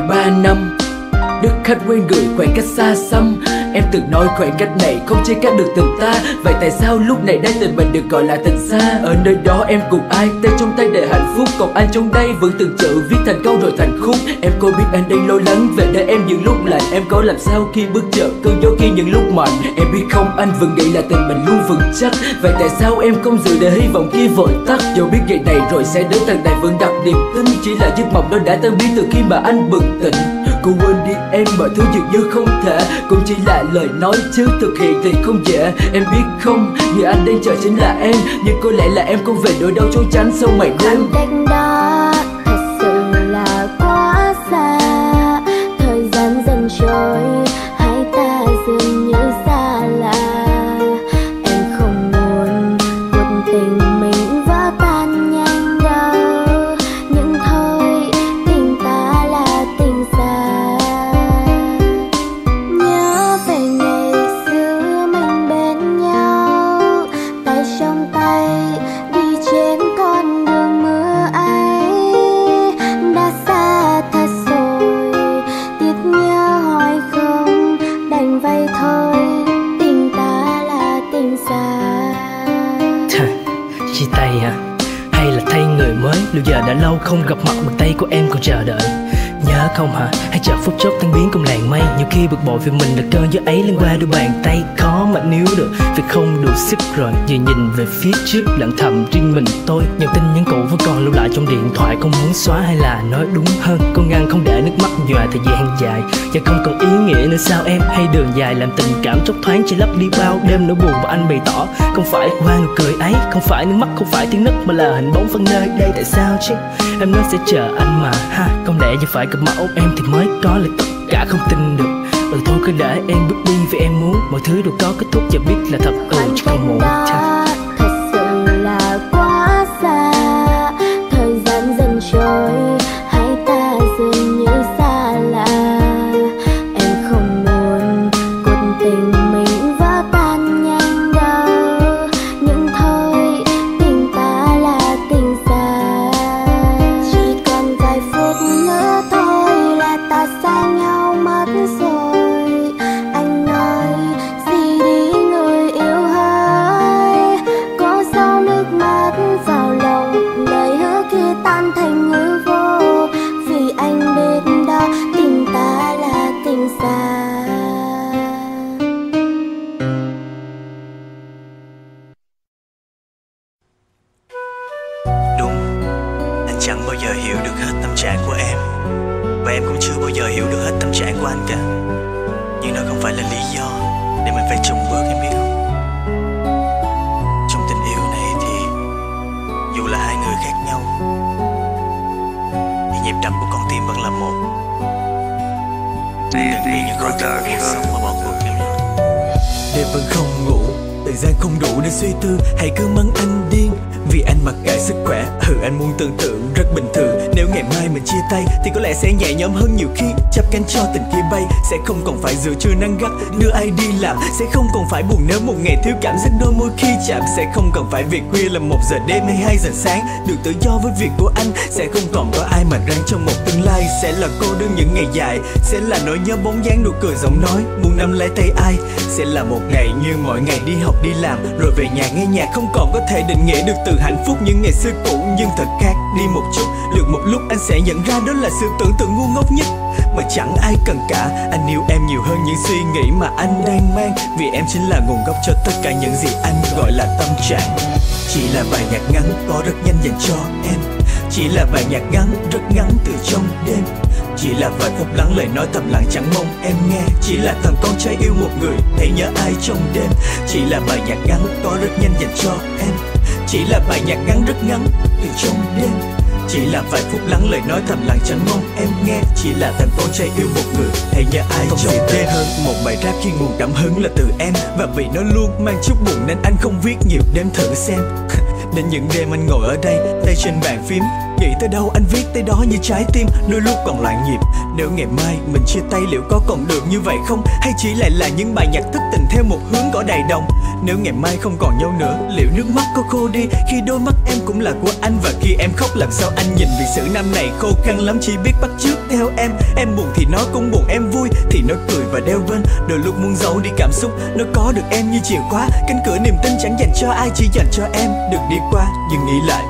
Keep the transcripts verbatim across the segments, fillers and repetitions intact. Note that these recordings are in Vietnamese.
ba năm. Đức khách quen người khoảng cách xa xăm. Em từng nói khoảng cách này không chia cắt được tình ta. Vậy tại sao lúc này đây tình mình được gọi là tình xa? Ở nơi đó em cùng ai, tay trong tay để hạnh phúc. Còn anh trong đây vẫn từng chữ viết thành câu rồi thành khúc. Em có biết anh đang lo lắng về đời em những lúc lạnh. Em có làm sao khi bước chợ cơn gió khi những lúc mạnh. Em biết không, anh vẫn nghĩ là tình mình luôn vững chắc. Vậy tại sao em không giữ để hy vọng kia vội tắt? Dẫu biết ngày này rồi sẽ đến, tầng này vẫn đặt niềm tin. Chỉ là giấc mộng đó đã tan biến từ khi mà anh bừng tỉnh. Cô quên đi em mọi thứ dường như không thể. Cũng chỉ là lời nói chứ thực hiện thì không dễ. Em biết không, người anh đang chờ chính là em. Nhưng có lẽ là em không về nỗi đau trốn tránh sau mày đêm. Khoảng cách đó thật sự là quá xa. Thời gian dần trôi, hai ta dường như xa lạ. Em không muốn cuộc tình mình vỡ tan nhanh đâu. Nhưng thôi, tình ta là tình xa. Nhớ về ngày xưa mình bên nhau, tay trong tay đi trên con đường mưa ấy. Đã xa thật rồi, tiếc nhớ hỏi không, đành vậy thôi, tình ta là tình xa. Chia tay hả? Hay là thay người mới? Liệu giờ đã lâu không gặp mặt, bàn tay của em còn chờ đợi. Nhớ không hả? Hay chờ phút chốc tan biến cùng làn mây. Nhiều khi bực bội vì mình đã cơn gió ấy lên qua đôi bàn tay. Khó mà níu được vì không đủ sức rồi. Vừa nhìn về phía trước lặng thầm riêng mình tôi. Những tin nhắn cũ vẫn còn lưu lại trong điện thoại. Không muốn xóa hay là nói đúng hơn, con ngăn không để nước mắt nhòa thời gian dài. Giờ không còn ý nghĩa nữa sao em? Hay đường dài làm tình cảm chốc thoáng chỉ lấp đi bao đêm nỗi buồn. Và anh bày tỏ không phải qua nụ cười ấy, không phải nước mắt, không phải tiếng nấc, mà là hình bóng phân nơi đây. Tại sao chứ? Em nói sẽ chờ anh mà ha. Không lẽ chỉ phải gặp mặt ôm em thì mới có lại tất cả không tin được. Ừ thôi cứ để em bước đi vì em muốn mọi thứ đều có kết thúc và biết là thật. Ừ chứ không muộn. Thật sự là quá xa. Thời gian dần trôi, hai ta dường như xa lạ. Em không muốn cuộc tình mình vỡ tan nhanh đâu. Nhưng thôi, tình ta là tình xa. Chỉ còn vài phút nữa thôi là ta xa nhau mất rồi. Anh nói gì đi người yêu hỡi. Có sao nước mắt vào lòng, lời hứa kia tan thành hư vô. Vì anh biết đó, tình ta là tình xa. Đúng, anh chẳng bao giờ hiểu được hết tâm trạng của em. Và em cũng chưa bao giờ hiểu được hết tâm trạng của anh cả. Nhưng đó không phải là lý do để mình phải chùng bước, em biết không? Trong tình yêu này thì dù là hai người khác nhau thì nhịp đập của con tim vẫn là một. Đừng vì những khó khăn của cuộc sống mà bỏ cuộc em nhé. Đêm vẫn không ngủ, thời gian không đủ để suy tư. Hãy cứ mắng anh điên vì anh mặc kệ sức khỏe. Ừ anh muốn tưởng tượng rất bình thường. Nếu ngày mai mình chia tay thì có lẽ sẽ nhẹ nhõm hơn nhiều khi. Chắp cánh cho tình kia bay, sẽ không còn phải giữa trưa nắng gắt đưa ai đi làm. Sẽ không còn phải buồn nếu một ngày thiếu cảm giác đôi môi khi chạm. Sẽ không cần phải về khuya là một giờ đêm hay hai giờ sáng. Được tự do với việc của anh, sẽ không còn có ai mà ráng trong một tương lai. Sẽ là cô đơn những ngày dài, sẽ là nỗi nhớ bóng dáng nụ cười giọng nói muốn nắm lấy tay ai. Sẽ là một ngày như mọi ngày đi học đi làm rồi về nhà nghe nhạc. Không còn có thể định nghĩa được từ hạnh phúc những ngày xưa cũ, nhưng thật khác đi một chút. Được một lúc anh sẽ nhận ra đó là sự tưởng tượng ngu ngốc nhất mà chẳng ai cần cả. Anh yêu em nhiều hơn những suy nghĩ mà anh đang mang, vì em chính là nguồn gốc cho tất cả những gì anh gọi là tâm trạng. Chỉ là bài nhạc ngắn có rất nhanh dành cho em. Chỉ là bài nhạc ngắn rất ngắn từ trong đêm. Chỉ là vài phút lắng lời nói thầm lặng chẳng mong em nghe. Chỉ là thằng con trai yêu một người thấy nhớ ai trong đêm. Chỉ là bài nhạc ngắn có rất nhanh dành cho em. Chỉ là bài nhạc ngắn rất ngắn từ trong đêm. Chỉ là vài phút lắng lời nói thầm lặng chẳng mong em nghe. Chỉ là thằng con trai yêu một người hay nhớ ai trong đêm. Không gì tệ hơn một bài rap khi nguồn cảm hứng là từ em. Và vì nó luôn mang chút buồn nên anh không viết nhiều, đếm thử xem. Đến những đêm anh ngồi ở đây, tay trên bàn phím, nghĩ tới đâu anh viết tới đó như trái tim đôi lúc còn loạn nhịp. Nếu ngày mai mình chia tay liệu có còn được như vậy không? Hay chỉ lại là những bài nhạc thất tình theo một hướng cỏ đầy đồng? Nếu ngày mai không còn nhau nữa, liệu nước mắt có khô đi khi đôi mắt em cũng là của anh? Và khi em khóc làm sao anh nhìn, vì sự năm này khô khan lắm chỉ biết bắt chước theo em. Em buồn thì nó cũng buồn, em vui thì nó cười và đeo bên. Đôi lúc muốn giấu đi cảm xúc, nó có được em như chìa khóa. Cánh cửa niềm tin chẳng dành cho ai, chỉ dành cho em được đi qua. Nhưng nghĩ lại,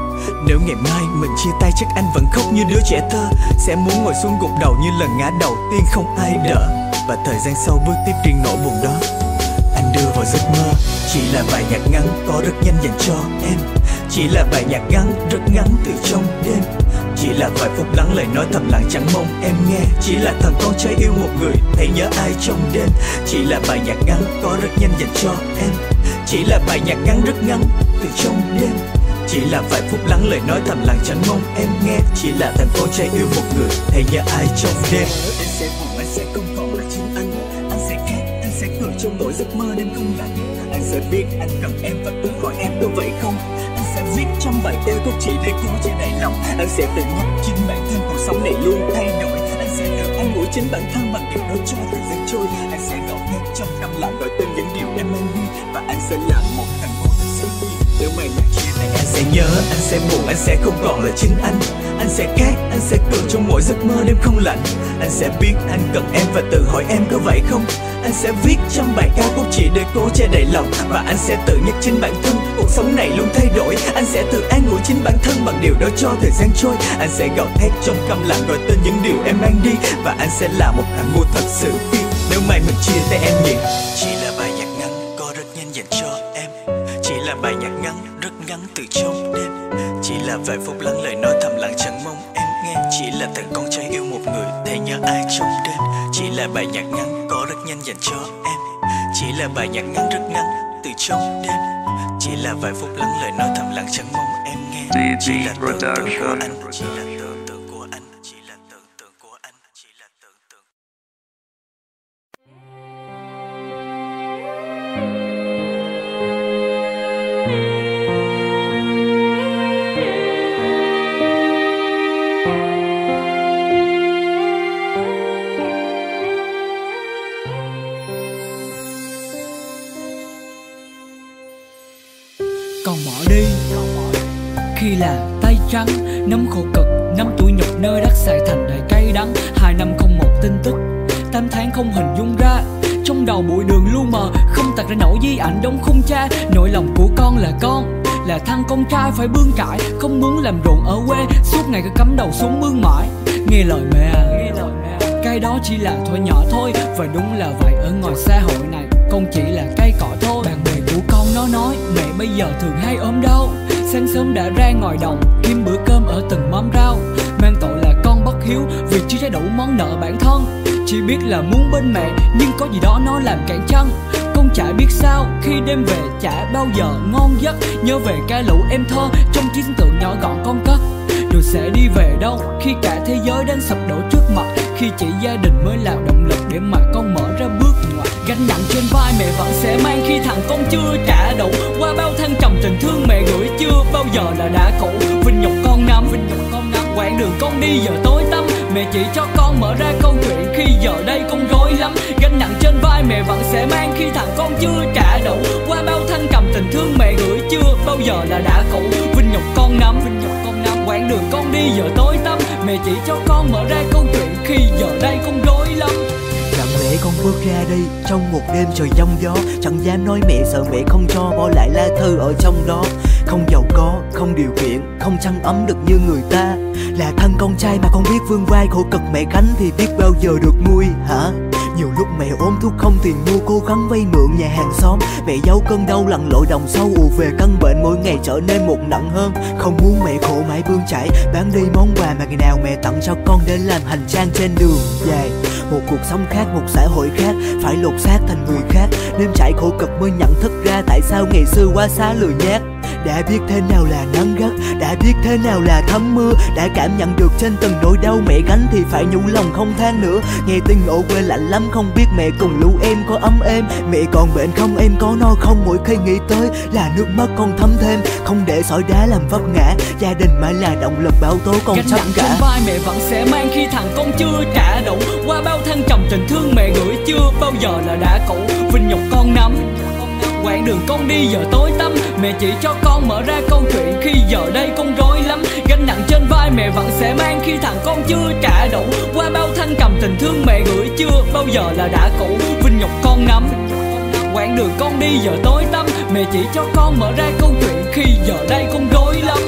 nếu ngày mai mình chia tay chắc anh vẫn khóc như đứa trẻ thơ. Sẽ muốn ngồi xuống gục đầu như lần ngã đầu tiên không ai đỡ. Và thời gian sau bước tiếp riêng nỗi buồn đó anh đưa vào giấc mơ. Chỉ là bài nhạc ngắn có rất nhanh dành cho em. Chỉ là bài nhạc ngắn rất ngắn từ trong đêm. Chỉ là vài phút lắng lời nói thầm lặng chẳng mong em nghe. Chỉ là thằng con trai yêu một người thấy nhớ ai trong đêm. Chỉ là bài nhạc ngắn có rất nhanh dành cho em. Chỉ là bài nhạc ngắn rất ngắn từ trong đêm. Chỉ là vài phút lắng lời nói thầm lặng chẳng mong em nghe. Chỉ là thằng con trai yêu một người thấy nhớ ai trong đêm. Anh sẽ buồn, anh sẽ không còn là chính anh. Anh sẽ khát, anh sẽ cười trong nỗi giấc mơ đêm không lạnh. Anh sẽ biết anh cần em và tự hỏi em có vậy không. Anh sẽ viết trong bài thơ câu chỉ để cố che đầy lòng. Anh sẽ tự ngốc chính bản thân, cuộc sống này luôn thay đổi. Anh sẽ tự an ủi chính bản thân bằng điều đó cho thời gian trôi. Anh sẽ gõ hết trong câm lặng gọi tên những điều em mong đi. Và anh sẽ làm một thằng ngu thật sự. Nếu mày mà chia tay anh sẽ nhớ, anh sẽ buồn, anh sẽ không còn là chính anh. Anh sẽ khát, anh sẽ cười trong mỗi giấc mơ đêm không lạnh. Anh sẽ biết anh cần em và tự hỏi em có vậy không. Anh sẽ viết trong bài ca khúc chỉ để cố che đầy lòng. Và anh sẽ tự nhắc chính bản thân, cuộc sống này luôn thay đổi. Anh sẽ tự an ủi chính bản thân bằng điều đó cho thời gian trôi. Anh sẽ gào thét trong câm lặng gọi tên những điều em mang đi. Và anh sẽ là một thằng ngu thật sự khi nếu mai mình chia tay em nhỉ. Chỉ là bài nhạc ngắn có rất nhanh dành cho em. Chỉ là bài nhạc ngắn rất ngắn từ trong đêm. Chỉ là vài phút lắng lời nói thầm lặng chẳng mong em nghe. Chỉ là thằng con trai yêu một người thấy nhớ ai trong đêm. Chỉ là bài nhạc ngắn có rất nhanh dành cho em. Chỉ là bài nhạc ngắn rất ngắn từ trong đêm. Chỉ là vài phút lắng lời nói thầm lặng chẳng mong em nghe. Chỉ là tưởng tượng của anh. Chỉ là tưởng tượng của anh. Chỉ là tưởng tượng của anh. Chỉ là tưởng tượng. Còn bỏ đi khi là tay trắng, nắm khổ cực, nắm tuổi nhục nơi đất xài thành đầy cay đắng. Hai năm không một tin tức, tám tháng không hình dung ra. Trong đầu bụi đường lu mờ, không tạc ra nổi di ảnh đóng khung cha. Nỗi lòng của con là con, là thằng con trai phải bươn trải. Không muốn làm ruộng ở quê, suốt ngày cứ cắm đầu xuống mương mỏi. Nghe lời mẹ à, cái đó chỉ là thôi nhỏ thôi. Và đúng là vậy, ở ngoài xã hội này con chỉ là cây cỏ thôi. Bạn bè của con nó nói mẹ bây giờ thường hay ốm đau. Sáng sớm đã ra ngoài đồng kiếm bữa cơm ở từng mâm rau. Mang tội là con bất hiếu vì chưa trả đủ món nợ bản thân. Chỉ biết là muốn bên mẹ nhưng có gì đó nó làm cản chân. Con chả biết sao khi đêm về chả bao giờ ngon giấc. Nhớ về ca lũ em thơ trong trí tưởng nhỏ gọn con cất. Rồi sẽ đi về đâu khi cả thế giới đang sập đổ trước mặt. Khi chỉ gia đình mới là động lực để mà con mở ra bước ngoặt. Gánh nặng trên vai mẹ vẫn sẽ mang khi thằng con chưa trả đủ. Qua bao thăng trầm tình thương mẹ gửi chưa bao giờ là đã cũ. Vinh nhục con năm, vinh nhục con năm. Quãng đường con đi giờ tối tăm, mẹ chỉ cho con mở ra câu chuyện khi giờ đây con rối lắm. Gánh nặng trên vai mẹ vẫn sẽ mang khi thằng con chưa trả đủ. Qua bao thăng trầm tình thương mẹ gửi chưa bao giờ là đã cũ. Vinh nhục con năm, vinh nhục con năm. Quãng đường con đi giờ tối tăm, mẹ chỉ cho con mở ra câu chuyện khi giờ đây con rối lắm. Lặng lẽ con bước ra đi trong một đêm trời giông gió. Chẳng dám nói mẹ sợ mẹ không cho, bỏ lại lá thư ở trong đó. Không giàu có, không điều kiện, không chăn ấm được như người ta. Là thân con trai mà con biết vươn vai khổ cực mẹ gánh thì biết bao giờ được nuôi hả? Nhiều lúc mẹ ốm thuốc không tiền mua, cố gắng vay mượn nhà hàng xóm. Mẹ giấu cơn đau lặn lội đồng sâu, ù về căn bệnh mỗi ngày trở nên một nặng hơn. Không muốn mẹ khổ mãi bươn chải, bán đi món quà mà ngày nào mẹ tặng cho con để làm hành trang trên đường dài. Một cuộc sống khác, một xã hội khác, phải lột xác thành người khác. Đêm trải khổ cực mới nhận thức ra tại sao ngày xưa quá xá lười nhác. Đã biết thế nào là nắng gắt, đã biết thế nào là thấm mưa. Đã cảm nhận được trên từng nỗi đau mẹ gánh thì phải nhủ lòng không than nữa. Nghe tin ở quê lạnh lắm, không biết mẹ cùng lũ em có ấm êm. Mẹ còn bệnh không, em có no không, mỗi khi nghĩ tới là nước mắt con thấm thêm. Không để sỏi đá làm vấp ngã, gia đình mãi là động lực bảo tố con sắp cả. Trên vai mẹ vẫn sẽ mang khi thằng con chưa trả đủ. Qua bao thăng trầm tình thương mẹ gửi chưa bao giờ là đã cũ. Vinh nhục con năm, Quãng đường con đi giờ tối tăm, mẹ chỉ cho con mở ra câu chuyện khi giờ đây con rối lắm. Gánh nặng trên vai mẹ vẫn sẽ mang khi thằng con chưa trả đủ. Qua bao thanh cầm tình thương mẹ gửi chưa bao giờ là đã cũ. Vinh nhục con nắm quãng đường con đi giờ tối tăm, mẹ chỉ cho con mở ra câu chuyện khi giờ đây con rối lắm.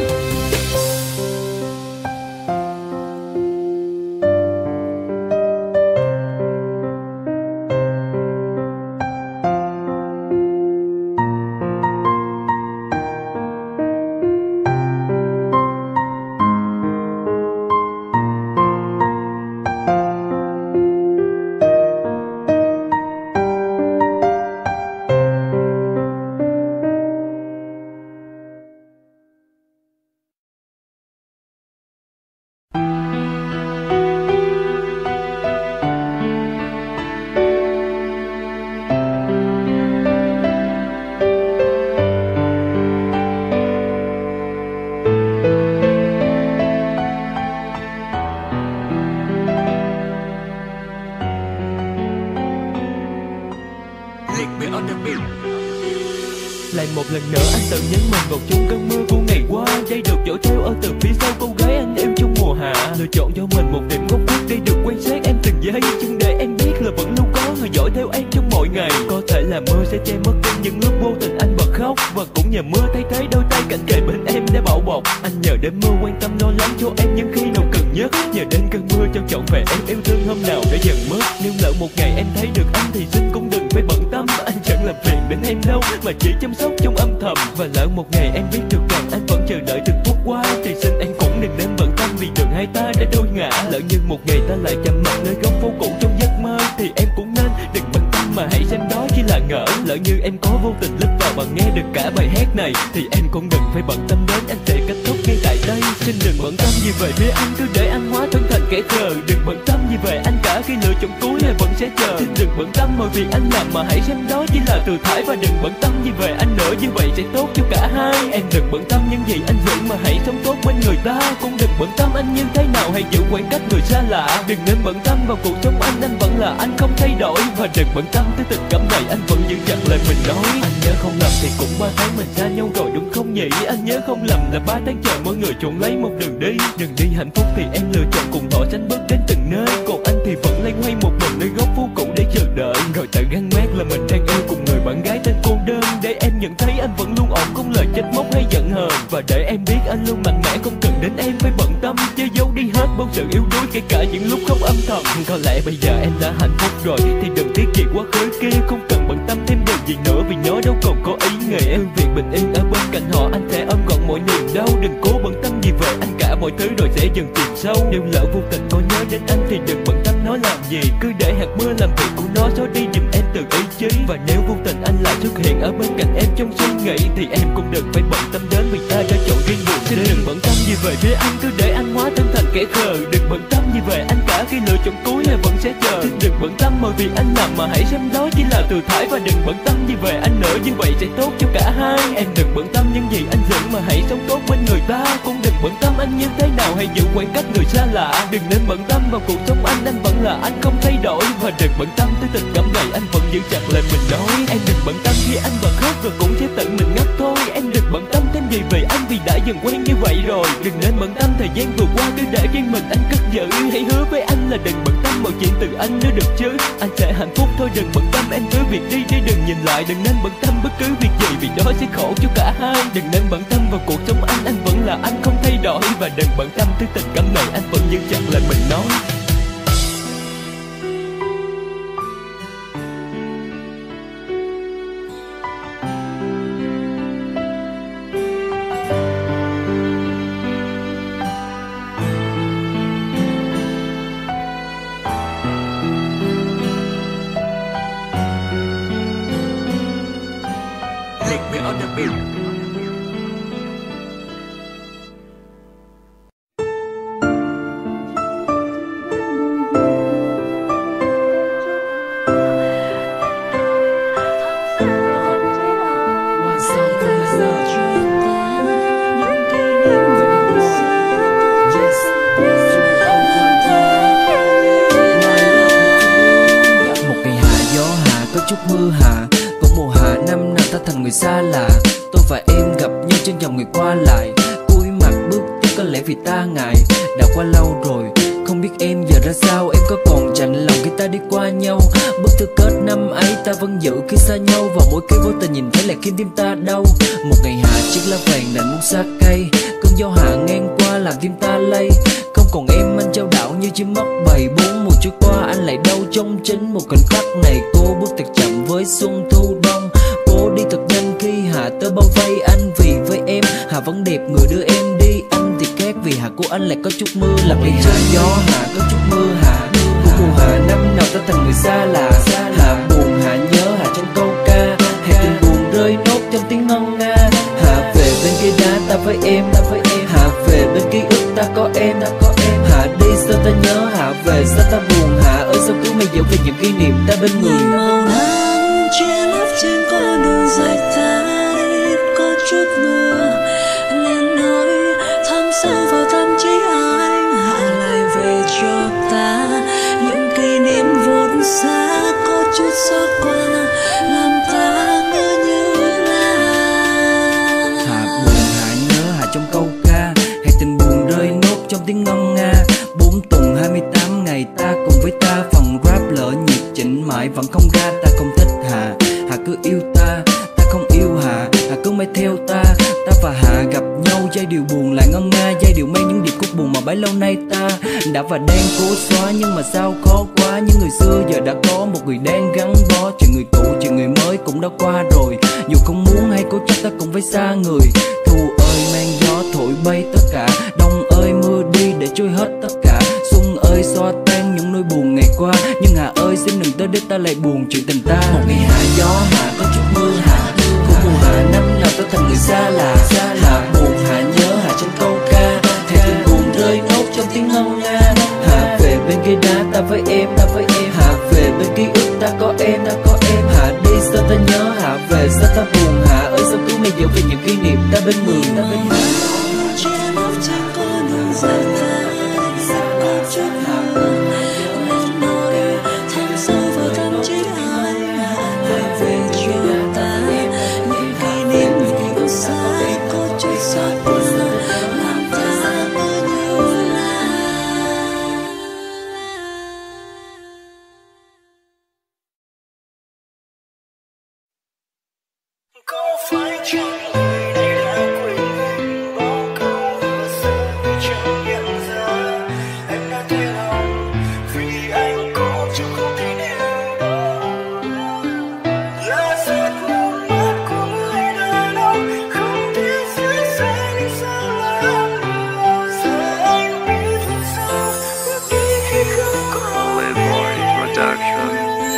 Lại một lần nữa anh tự nhấn mình vào chung cơn mưa của ngày qua. Dây được dỗ theo ở từ phía sau cô gái anh yêu trong mùa hạ. Lựa chọn cho mình một điểm góc khuất để được quan sát em từng giây. Chừng để em biết là vẫn luôn có người dõi theo em trong mọi ngày. Có thể là mưa sẽ che mất em những lúc vô tình anh bật khóc. Và cũng nhờ mưa thay thế đôi tay cạnh kề bên em để bảo bọc. Anh nhờ đến mưa quan tâm lo lắng cho em những khi nào cần nhất. Nhờ đến cơn mưa trao trọn về em yêu thương hôm nào đã dần mất. Nếu lỡ một ngày em thấy được anh thì xin cũng đừng phải bận tâm. Anh chẳng làm phiền đến em đâu mà chỉ chăm sóc trong âm thầm. Và lỡ một ngày em biết được rằng anh vẫn chờ đợi từng phút qua thì xin anh cũng đừng nên bận tâm vì đường hai ta đã đôi ngã. Lỡ như một ngày ta lại chạm mặt nơi góc phố cũ trong giấc mơ thì em cũng nên đừng bận tâm mà hãy xem đó chỉ là ngỡ. Lỡ như em có vô tình lướt vào và nghe được cả bài hát này thì em cũng đừng phải bận tâm đến, anh sẽ kết thúc ngay tại đây. Xin đừng bận tâm gì về phía anh, cứ để anh hóa thân thành kẻ khờ. Đừng bận tâm gì về anh cả, khi lựa chọn cuối em vẫn sẽ chờ. Xin đừng bận tâm mọi việc anh làm mà hãy xem đó chỉ là từ thải. Và đừng bận tâm gì về anh nữa, như vậy sẽ tốt cho cả hai. Em đừng bận tâm những gì anh giữ mà hãy sống tốt bên người ta. Cũng đừng bận tâm anh như thế nào, hãy giữ khoảng cách người xa lạ. Đừng nên bận tâm vào cuộc sống anh, anh vẫn là anh không thay đổi. Và đừng bận tâm tới tình cảm này, anh vẫn giữ chặt lời mình nói. Anh nhớ không lầm thì cũng ba tháng mình xa nhau rồi đúng không nhỉ? Anh nhớ không lầm là ba tháng chờ mỗi người chọn lấy một đường đi. Đường đi hạnh phúc thì em lựa chọn cùng họ tránh bước đến từng nơi. Còn anh thì vẫn loay hoay một mình nơi góc phố cũ để chờ đợi. Rồi tự gắn mát là mình đang yêu cùng người bạn gái tên cô đơn. Để em nhận thấy anh vẫn luôn ổn, không lời trách móc hay giận hờn. Và để em biết anh luôn mạnh mẽ, không cần đến em phải bận tâm. Che giấu đi hết bao sự yếu đuối, kể cả những lúc không âm thầm. Có lẽ bây giờ em đã hạnh phúc rồi thì đừng tiếc gì quá khứ kia. Không cần bận tâm thêm điều gì nữa vì nó đâu còn có ý nghĩa. Hương vị bình yên ở bên cạnh họ, anh sẽ ôm gọn mọi niềm đau. Đừng cố bận tâm gì về anh cả, mọi thứ rồi sẽ dần chìm sâu. Nếu lỡ vô tình có nhớ đến anh thì đừng bận tâm nó làm gì. Cứ để hạt mưa làm việc của nó xóa đi giùm em từ ý chí. Và nếu vô tình anh lại xuất hiện ở bên cạnh em trong suy nghĩ thì em cũng đừng phải bận tâm đến vì ta đã chọn riêng buồn. Xin đừng bận tâm gì về phía anh, cứ để anh hóa thân thành kẻ khờ. Đừng bận tâm gì về anh cả, khi lựa chọn cuối em vẫn sẽ chờ. Xin đừng bận tâm mọi việc anh làm mà hãy xem đó chỉ là từ thải. Và đừng bận tâm gì về anh nữa, như vậy sẽ tốt cho cả hai. Em đừng bận tâm những gì anh giữ mà hãy sống tốt bên người ta. Cũng đừng bận tâm anh như thế nào, hãy giữ khoảng cách người xa lạ. Đừng nên bận tâm vào cuộc sống anh, anh vẫn là anh không thay đổi. Và đừng bận tâm tới tình cảm này, anh vẫn giữ chặt lời mình nói. Em đừng bận tâm khi anh bật khóc rồi cũng sẽ tự mình ngất thôi. Em đừng bận tâm thêm gì về anh vì đã dần quen như vậy rồi. Đừng nên bận tâm thời gian vừa qua, cứ để riêng mình anh cất giữ. Hãy hứa với anh là đừng bận tâm mọi chuyện từ anh nữa được chứ. Anh sẽ hạnh phúc thôi, đừng bận tâm em cứ việc đi đi đừng nhìn lại. Đừng nên bận tâm bất cứ việc gì vì đó sẽ khổ cho cả hai. Đừng nên bận tâm vào cuộc sống anh, anh vẫn là anh không thay đổi. Và đừng bận tâm tới tình cảm này, anh vẫn giữ chặt lời mình nói. Chút mưa hạ, cũng mùa hạ năm nào ta thành người xa lạ. Tôi và em gặp nhau trên dòng người qua lại, cúi mặt bước tiếp có lẽ vì ta ngại. Đã qua lâu rồi, không biết em giờ ra sao. Em có còn chạnh lòng khi ta đi qua nhau. Bức thư kết năm ấy ta vẫn giữ khi xa nhau, và mỗi khi vô tình nhìn thấy lại khiến tim ta đau. Một ngày hạ chiếc lá vàng đành muốn xa cây, cơn gió hạ ngang qua làm tim ta lay. Không còn em anh trao đảo như chim mất bầy. Bốn mùa trôi qua anh lại đau trong chính một khoảnh khắc này. Cô bước thật chậm với xuân thu đông, cô đi thật nhanh khi hạ tới bao vây anh. Vì với em hạ vẫn đẹp người đưa em đi. Anh thì khác vì hạ của anh lại có chút mưa, làm đi trời gió hạ có chút mưa hạ. Của mùa hạ năm nào ta thành người xa lạ. Hạ buồn hạ nhớ hạ trong câu ca, hè tình buồn rơi nốt trong tiếng ngân nga. Hạ về bên kia đá ta với em, ta với em. Hạ về bên ký ức ta có em, ta có em. Hạ đi sao ta nhớ, hạ về sao ta buồn. Hạ ơi sao cứ mây dẫu về những kỷ niệm ta bên người. Màu nắng che lấp trên con đường dài ta đi có chút mưa, nên nói thăm sâu vào tâm trí anh. Hạ lại về cho ta những kỷ niệm vốn xa, có chút xót qua làm ta ngỡ như là. Hạ buồn hạ nhớ hạ trong câu ca, hay tình buồn rơi nốt trong tiếng ngân nga. Bốn tuần hai mươi tám ngày ta cùng với ta, phần rap lỡ nhịp chỉnh mãi vẫn không ra. Ta không thích Hạ, Hạ cứ yêu ta, ta không yêu Hạ, Hạ cứ mãi theo ta. Ta và Hạ gặp nhau giai điệu buồn lại ngân nga, giai điệu mang những điệp khúc buồn mà bấy lâu nay ta đã và đang cố xóa. Nhưng mà sao khó quá, những người xưa giờ đã có một người đang gắn bó. Chuyện người cũ chuyện người mới cũng đã qua rồi, dù không muốn hay cố chấp ta cũng phải xa người. Thu ơi mang gió thổi bay tất cả, đông ơi mưa đi để trôi hết tất cả. Xuân ơi xóa tan những nỗi buồn ngày qua, nhưng Hạ ơi xin đừng tới để ta lại buồn chuyện tình ta. Một ngày hạ gió hạ có chút mưa hạ, của mùa hạ năm nào ta thành người xa lạ. Hạ buồn hạ nhớ hạ trong câu ca, hè tình buồn rơi nốt trong tiếng ngân nga. Hạ về bên kia đá ta với em, ta với em. Hạ về bên ký ức ta có em, ta có em. Hạ đi sao ta nhớ, Hạ về sao ta buồn. Hạ ơi sao cứ mây dẫu về những kỷ niệm ta bên người, ta bên người. Che lấp trên con đường dài ta có chút mưa, nên nói thăm sâu vào tâm trí anh. Hạ lại về cho ta những kỷ niệm vốn xa, có chút xót qua làm ta ngỡ như là. Có phải chăng lời này đã quên bao câu hứa xưa tôi chẳng nhận ra. Em đã thay lòng vì anh có chứ không thể nào đó. Là giấc mơ mắt của người đàn ông không thể giữ sẽ đi sao làm mưa. Giờ anh biết làm sao bước đi khi không có em.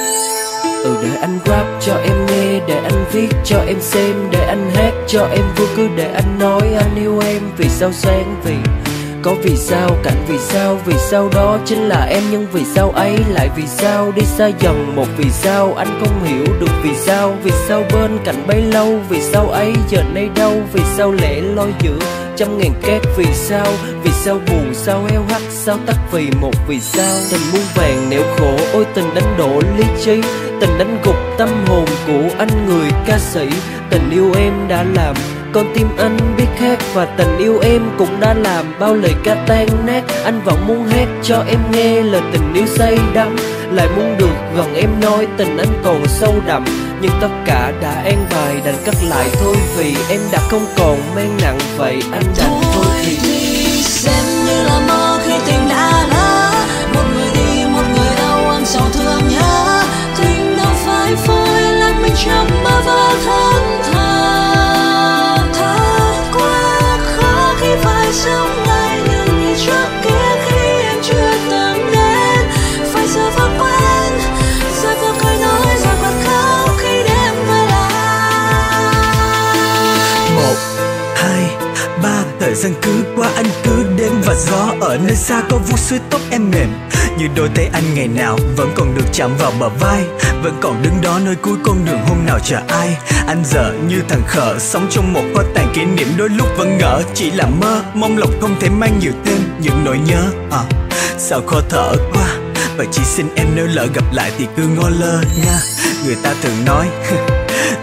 Ừ để anh rap cho em nghe, để anh viết cho em xem, để anh hát cho em vui, cứ để anh nói anh yêu em. Vì sao sáng vì có vì sao cảnh vì sao, vì sao đó chính là em. Nhưng vì sao ấy lại vì sao đi xa dần một vì sao anh không hiểu được vì sao. Vì sao bên cạnh bấy lâu, vì sao ấy giờ nay đâu. Vì sao lẻ loi giữa trăm ngàn cát, vì sao. Vì sao buồn sao heo hắt sao tắt vì một vì sao. Tình muôn vàng nẻo khổ ôi tình đánh đổ lý trí, tình đánh gục tâm hồn của anh người ca sĩ. Tình yêu em đã làm con tim anh biết khác, và tình yêu em cũng đã làm bao lời ca tan nát. Anh vẫn muốn hát cho em nghe lời tình yêu say đắm, lại muốn được gần em nói tình anh còn sâu đậm. Nhưng tất cả đã an bài đành cất lại thôi, vì em đã không còn mang nặng vậy anh đành thôi thì. Đi xem như là mơ khi tình đã lỡ, một người đi một người đau anh sầu thương nhớ. Tình đâu phải phôi lắm mình trong mơ và thân thờ. Thật quá khó khi phải sống lại những ngày trước kia khi em chưa từng đến. Phải giờ và quên, giờ và cười nói, giờ và khóc khi đêm về lại. Một, hai, ba, thời gian cứ qua anh cứ đến và gió ở nơi xa có vuốt suối tóc em mềm. Như đôi tay anh ngày nào vẫn còn được chạm vào bờ vai, vẫn còn đứng đó nơi cuối con đường hôm nào chờ ai. Anh giờ như thằng khờ sống trong một kho tàng kỷ niệm, đôi lúc vẫn ngỡ chỉ là mơ, mong lòng không thể mang nhiều thêm những nỗi nhớ. À, sao khó thở quá, và chỉ xin em nếu lỡ gặp lại thì cứ ngó lơ nha. Người ta thường nói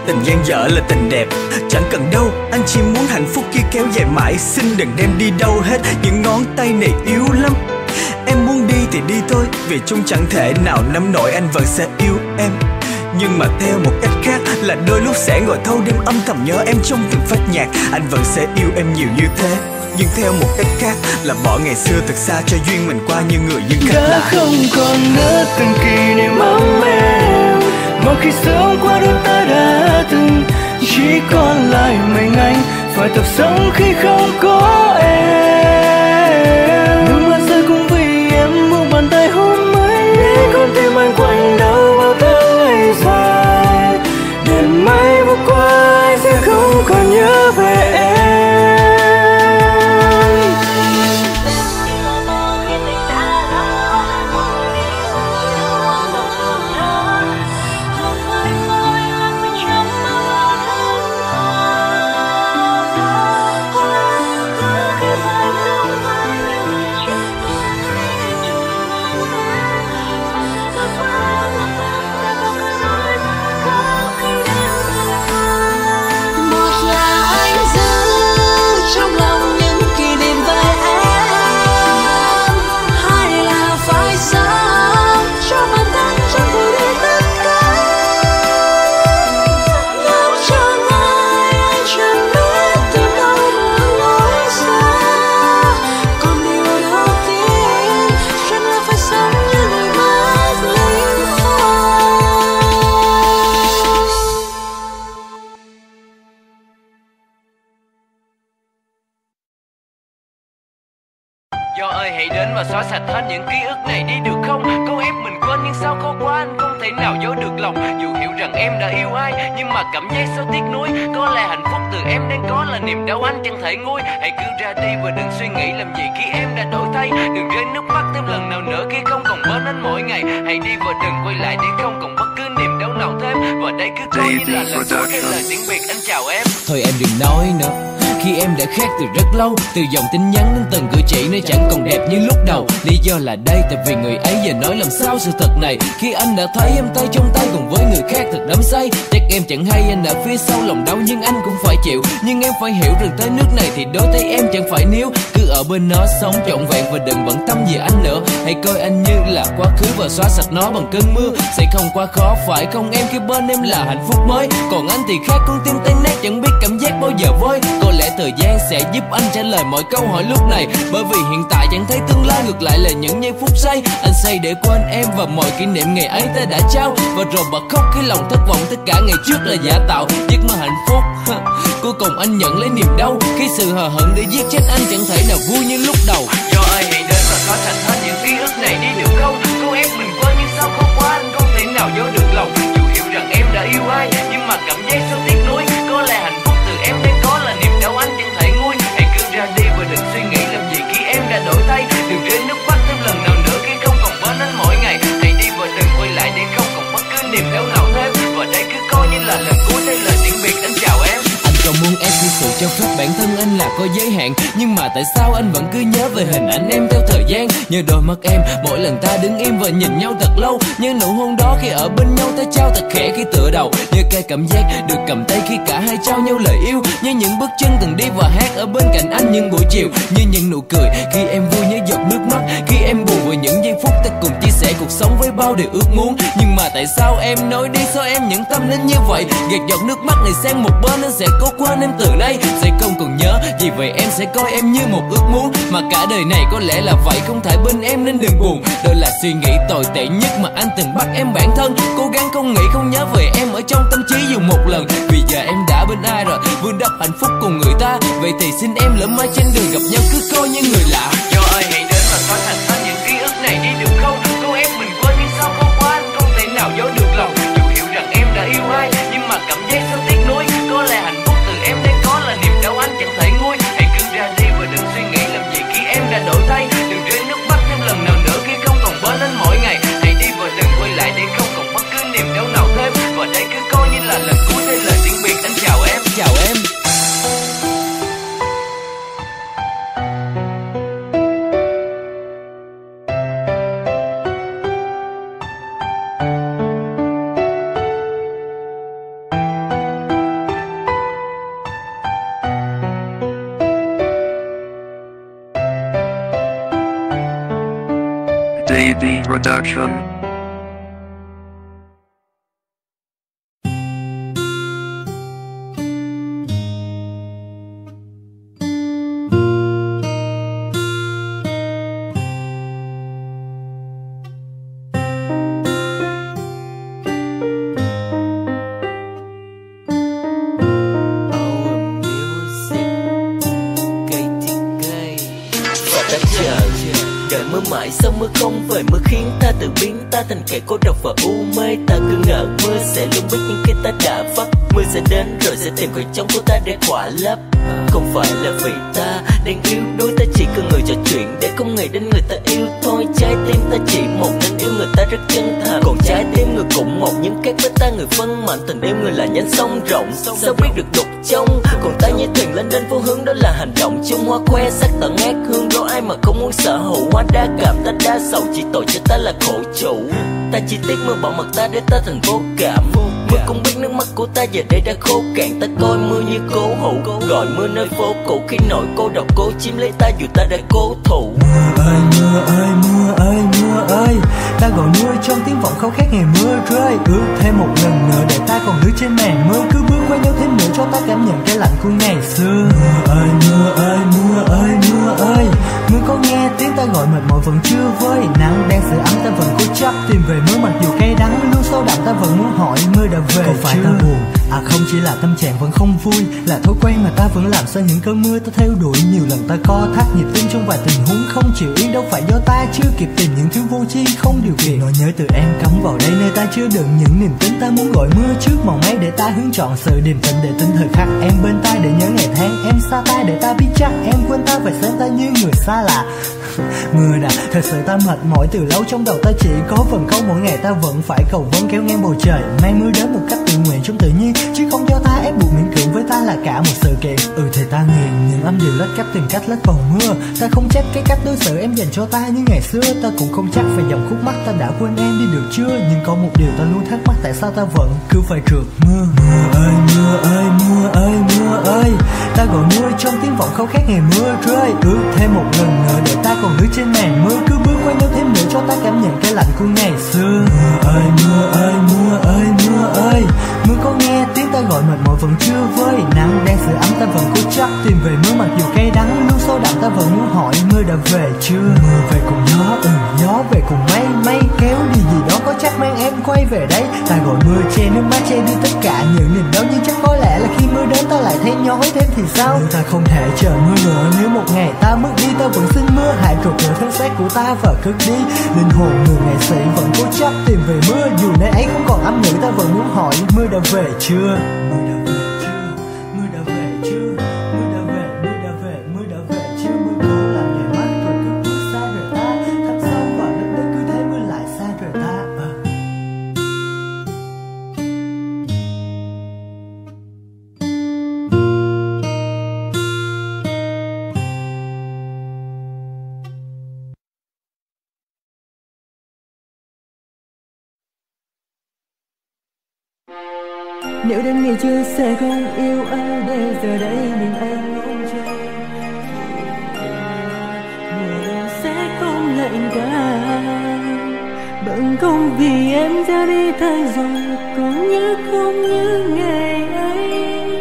Tình dang dở là tình đẹp, chẳng cần đâu, anh chỉ muốn hạnh phúc kia kéo dài mãi. Xin đừng đem đi đâu hết, những ngón tay này yếu lắm. Em muốn đi thì đi thôi, vì chung chẳng thể nào nắm nổi anh vẫn sẽ yêu em. Nhưng mà theo một cách khác là đôi lúc sẽ ngồi thâu đêm âm thầm nhớ em trong từng phát nhạc. Anh vẫn sẽ yêu em nhiều như thế. Nhưng theo một cách khác là bỏ ngày xưa thật xa, cho duyên mình qua như người dân cách đã lạ. Không còn nữa từng kỷ niệm ấm êm, mọi khi sớm qua đôi ta đã từng. Chỉ còn lại mình anh phải tập sống khi không có em. Nước mắt rơi cũng vì em, một bàn tay hôn mới để con tim anh quanh đau bao tháng ngày dài. Đêm mai vừa qua anh sẽ không còn nhớ về em. Do ơi hãy đến và xóa sạch hết những ký ức này đi được không? Câu ép mình quên nhưng sao khó quá anh không thể nào dối được lòng. Dù hiểu rằng em đã yêu ai nhưng mà cảm giác sao tiếc nuối. Có lẽ hạnh phúc từ em đang có là niềm đau anh chẳng thể nguôi. Hãy cứ ra đi và đừng suy nghĩ làm gì khi em đã đổi thay. Đừng rơi nước mắt thêm lần nào nữa khi không còn bên anh mỗi ngày. Hãy đi và đừng quay lại để không còn bất cứ niềm đau nào thêm. Và đây cứ coi như là lần cuối trên lời tiếng Việt anh chào em. Thôi em đừng nói nữa, khi em đã khác từ rất lâu. Từ dòng tin nhắn đến từng cử chỉ nơi chẳng còn đẹp như lúc đầu. Lý do là đây tại vì người ấy giờ nói làm sao sự thật này. Khi anh đã thấy em tay trong tay cùng với người khác thật đắm say. Chắc em chẳng hay anh ở phía sau lòng đau nhưng anh cũng phải chịu. Nhưng em phải hiểu rằng tới nước này thì đôi tay em chẳng phải níu. Cứ ở bên nó sống trọn vẹn và đừng bận tâm về anh nữa. Hãy coi anh như là quá khứ và xóa sạch nó bằng cơn mưa. Sẽ không quá khó phải không em, khi bên em là hạnh phúc mới. Còn anh thì khác, con tim tay nát chẳng biết cảm giác bao giờ vơi. Có lẽ thời gian sẽ giúp anh trả lời mọi câu hỏi lúc này. Bởi vì hiện tại chẳng thấy tương lai, ngược lại là những giây phút say. Anh say để quên em và mọi kỷ niệm ngày ấy ta đã trao. Và rồi bật khóc khi lòng thất vọng, tất cả ngày trước là giả tạo. Giấc mơ hạnh phúc cuối cùng anh nhận lấy niềm đau. Khi sự hờ hững để giết chết anh chẳng thể nào vui như lúc đầu. Do ai hãy đến và xóa sạch hết những ký ức này đi được không? Cô ép mình quên nhưng sao khó quá anh không thể nào dối được lòng. Dù hiểu rằng em đã yêu ai nhưng mà cảm giác sao tiếc nuối. Có lẽ hạnh phúc từ em đang có là niềm đau anh chẳng thể nguôi. Hãy cứ ra đi và đừng suy nghĩ làm gì khi em đã đổi thay. Đừng rơi nước mắt thêm lần nào nữa khi không còn bên anh mỗi ngày. Hãy đi và đừng quay lại để không còn bất cứ niềm đau nào thêm. Và đây cứ coi như là lần cuối thay lời tiếng Việt anh chào em. Anh còn muốn ép đi sự cho phép bản thân anh là có giới hạn. Nhưng mà tại sao anh vẫn cứ nhớ về hình ảnh em theo thời gian. Nhớ đôi mắt em mỗi lần ta đứng im và nhìn nhau thật lâu. Nhớ nụ hôn đó khi ở bên nhau ta trao thật khẽ khi tựa đầu. Nhớ cái cảm giác được cầm tay khi cả hai trao nhau lời yêu. Nhớ những bước chân từng đi và hát ở bên cạnh anh những buổi chiều. Như những nụ cười khi em vui, nhớ giọt nước mắt khi em buồn, và những giây phút ta cùng chia sẻ cuộc sống với bao điều ước muốn. Nhưng mà tại sao em nói đi, sao em những tâm đến như vậy. Gạt giọt nước mắt này sang một bên, anh sẽ cố quên em từ nay. Sẽ không còn nhớ, vì vậy em sẽ coi em như một ước muốn. Mà cả đời này có lẽ là vậy, không thể bên em nên đừng buồn. Đó là suy nghĩ tồi tệ nhất mà anh từng bắt em bản thân. Cố gắng không nghĩ không nhớ về em ở trong tâm trí dù một lần. Vì giờ em đã bên ai rồi, vun đắp hạnh phúc cùng người ta. Vậy thì xin em lỡ mai trên đường gặp nhau cứ coi như người lạ. Do ai hãy đến và xóa sạch hết những ký ức này đi được không? Cô ép mình quên nhưng sao khó quá anh không thể nào dối được lòng. Dù hiểu rằng em đã yêu ai nhưng mà cảm giác sao tiếc nuối. Có lẽ hạnh phúc từ em đang có là niềm đau anh chẳng thể nguôi. Hãy cứ ra đi và đừng suy nghĩ làm gì khi em đã đổi thay. Đừng rơi nước mắt thêm lần nào nữa khi không còn bên anh mỗi ngày. Hãy đi và đừng quay lại để không còn bất cứ niềm đau nào thêm. Và đây cứ coi như là lần cuối thay lời tiếng Việt anh chào em. Chào em. B Production. Mãi sao mưa không về, mưa khiến ta tự biến ta thành kẻ cô độc và u mê. Ta cứ ngỡ mưa sẽ luôn biết những cái ta đã vấp. Mưa sẽ đến rồi sẽ tìm khỏi trong của ta để khỏa lấp. Không phải là vì ta đang yếu đuối, ta chỉ cần người trò chuyện để không nghĩ đến người ta yêu thôi. Trái tim ta chỉ một nên yêu người ta rất chân thành, còn trái tim người cũng một nhưng khác với ta người phân mạnh. Tình yêu người là nhánh sông rộng, sao biết được đục trong. Còn ta như thuyền lên đến vô hướng, đó là hành động chung. Hoa khoe sắc tận ngát hương, đâu ai mà không muốn sở hữu. Hoa đa cảm ta đa sầu, chỉ tội cho ta là khổ chủ. Ta chỉ tiếc mưa bỏ mặt ta để ta thành vô cảm. Mưa cũng biết nước mắt của ta giờ đây đã khô cạn. Ta coi mưa như cố hữu, gọi mưa nơi phố cũ. Khi nỗi cô độc cố chiếm lấy ta dù ta đã cố thủ. Mưa ơi mưa ơi mưa ơi mưa ơi, ta gọi mưa trong tiếng vọng khao khát ngày mưa rơi. Ước thêm một lần nữa để ta còn đứng trên màn mưa, cứ bước qua nhau thêm nữa cho ta cảm nhận cái lạnh của ngày xưa. Mưa ơi mưa ơi mưa ơi mưa ơi, mưa có nghe tiếng ta gọi mệt mỏi vẫn chưa vơi. Nắng đang sưởi ấm ta vẫn cố chấp tìm về mưa, mặc dù cay đắng luôn sâu đậm ta vẫn muốn hỏi mưa đã về. Không phải ta buồn, à không, chỉ là tâm trạng vẫn không vui, là thói quen mà ta vẫn làm sao những cơn mưa ta theo đuổi. Nhiều lần ta co thắt nhịp tim trong vài tình huống không chịu yên, đâu phải do ta chưa kịp tìm những thứ vô tri không điều kiện. Nỗi nhớ từ em cắm vào đây nơi ta chứa đựng những niềm tin, ta muốn gọi mưa trước màu mây để ta hướng chọn sự điềm tĩnh, để tin thời khắc em bên ta, để nhớ ngày tháng em xa ta, để ta biết chắc em quên ta và xem ta như người xa lạ. Mưa đã thật sự ta mệt mỏi từ lâu, trong đầu ta chỉ có vần câu mỗi ngày ta vẫn phải cầu vấn kéo ngang bầu trời. May mưa đến một cách tự nguyện trong tự nhiên, chứ không do ta ép buộc miễn cưỡng, với ta là cả một sự kiện. Ừ thì ta nghiền những âm điệu lách cách tìm cách lách vào mưa. Ta không trách cái cách đối xử em dành cho ta như ngày xưa, ta cũng không chắc về dòng khúc mắc ta đã quên em đi được chưa. Nhưng có một điều ta luôn thắc mắc, tại sao ta vẫn cứ phải trượt mưa. Mưa ơi mưa ơi mưa ơi mưa ơi, ta gọi mưa trong tiếng vọng khao khát ngày mưa rơi. Ước thêm một lần nữa để ta còn đứng trên màn mưa, cứ bước qua nhau thêm nữa cho ta cảm nhận cái lạnh của ngày xưa. Mưa ơi mưa ơi mưa ơi mưa ơi, mưa có nghe tiếng ta gọi mệt mỏi vẫn chưa vơi. Nắng đang sưởi ấm ta vẫn cố chấp tìm về mưa, mặc dù cay đắng luôn sâu đậm ta vẫn muốn hỏi mưa đã về chưa. Mưa về cùng gió, ừ gió về cùng mây, mây kéo đi gì đó có chắc mang em quay về đây. Ta gọi mưa che nước mắt che đi tất cả những niềm đau, nhưng chắc có lẽ là khi mưa đến ta lại thấy nhói thêm thì sao. Nhưng ta không thể chờ mưa nữa, nếu một ngày ta mất đi ta vẫn xin mưa hãy trục nửa thân xác của ta và cất đi. Linh hồn người nghệ sĩ vẫn cố chấp tìm về mưa, dù nơi ấy không còn âm ngữ ta vẫn muốn hỏi mưa đã về chưa. Mưa đã về chưa, mưa đã về chưa, mưa đã về, mưa đã về, mưa đã về chưa. Mưa cố làm nhòe mắt rồi cứ bước xa rời ta, thăm sâu vào đất đất cứ thế mưa lại xa rời ta. À. Nếu đến ngày chưa sẽ không yêu ai, để giờ đây mình anh ngóng chờ. Mùa đông sẽ không lạnh cả, bận không vì em ra đi thay rồi, còn nhớ không như ngày ấy.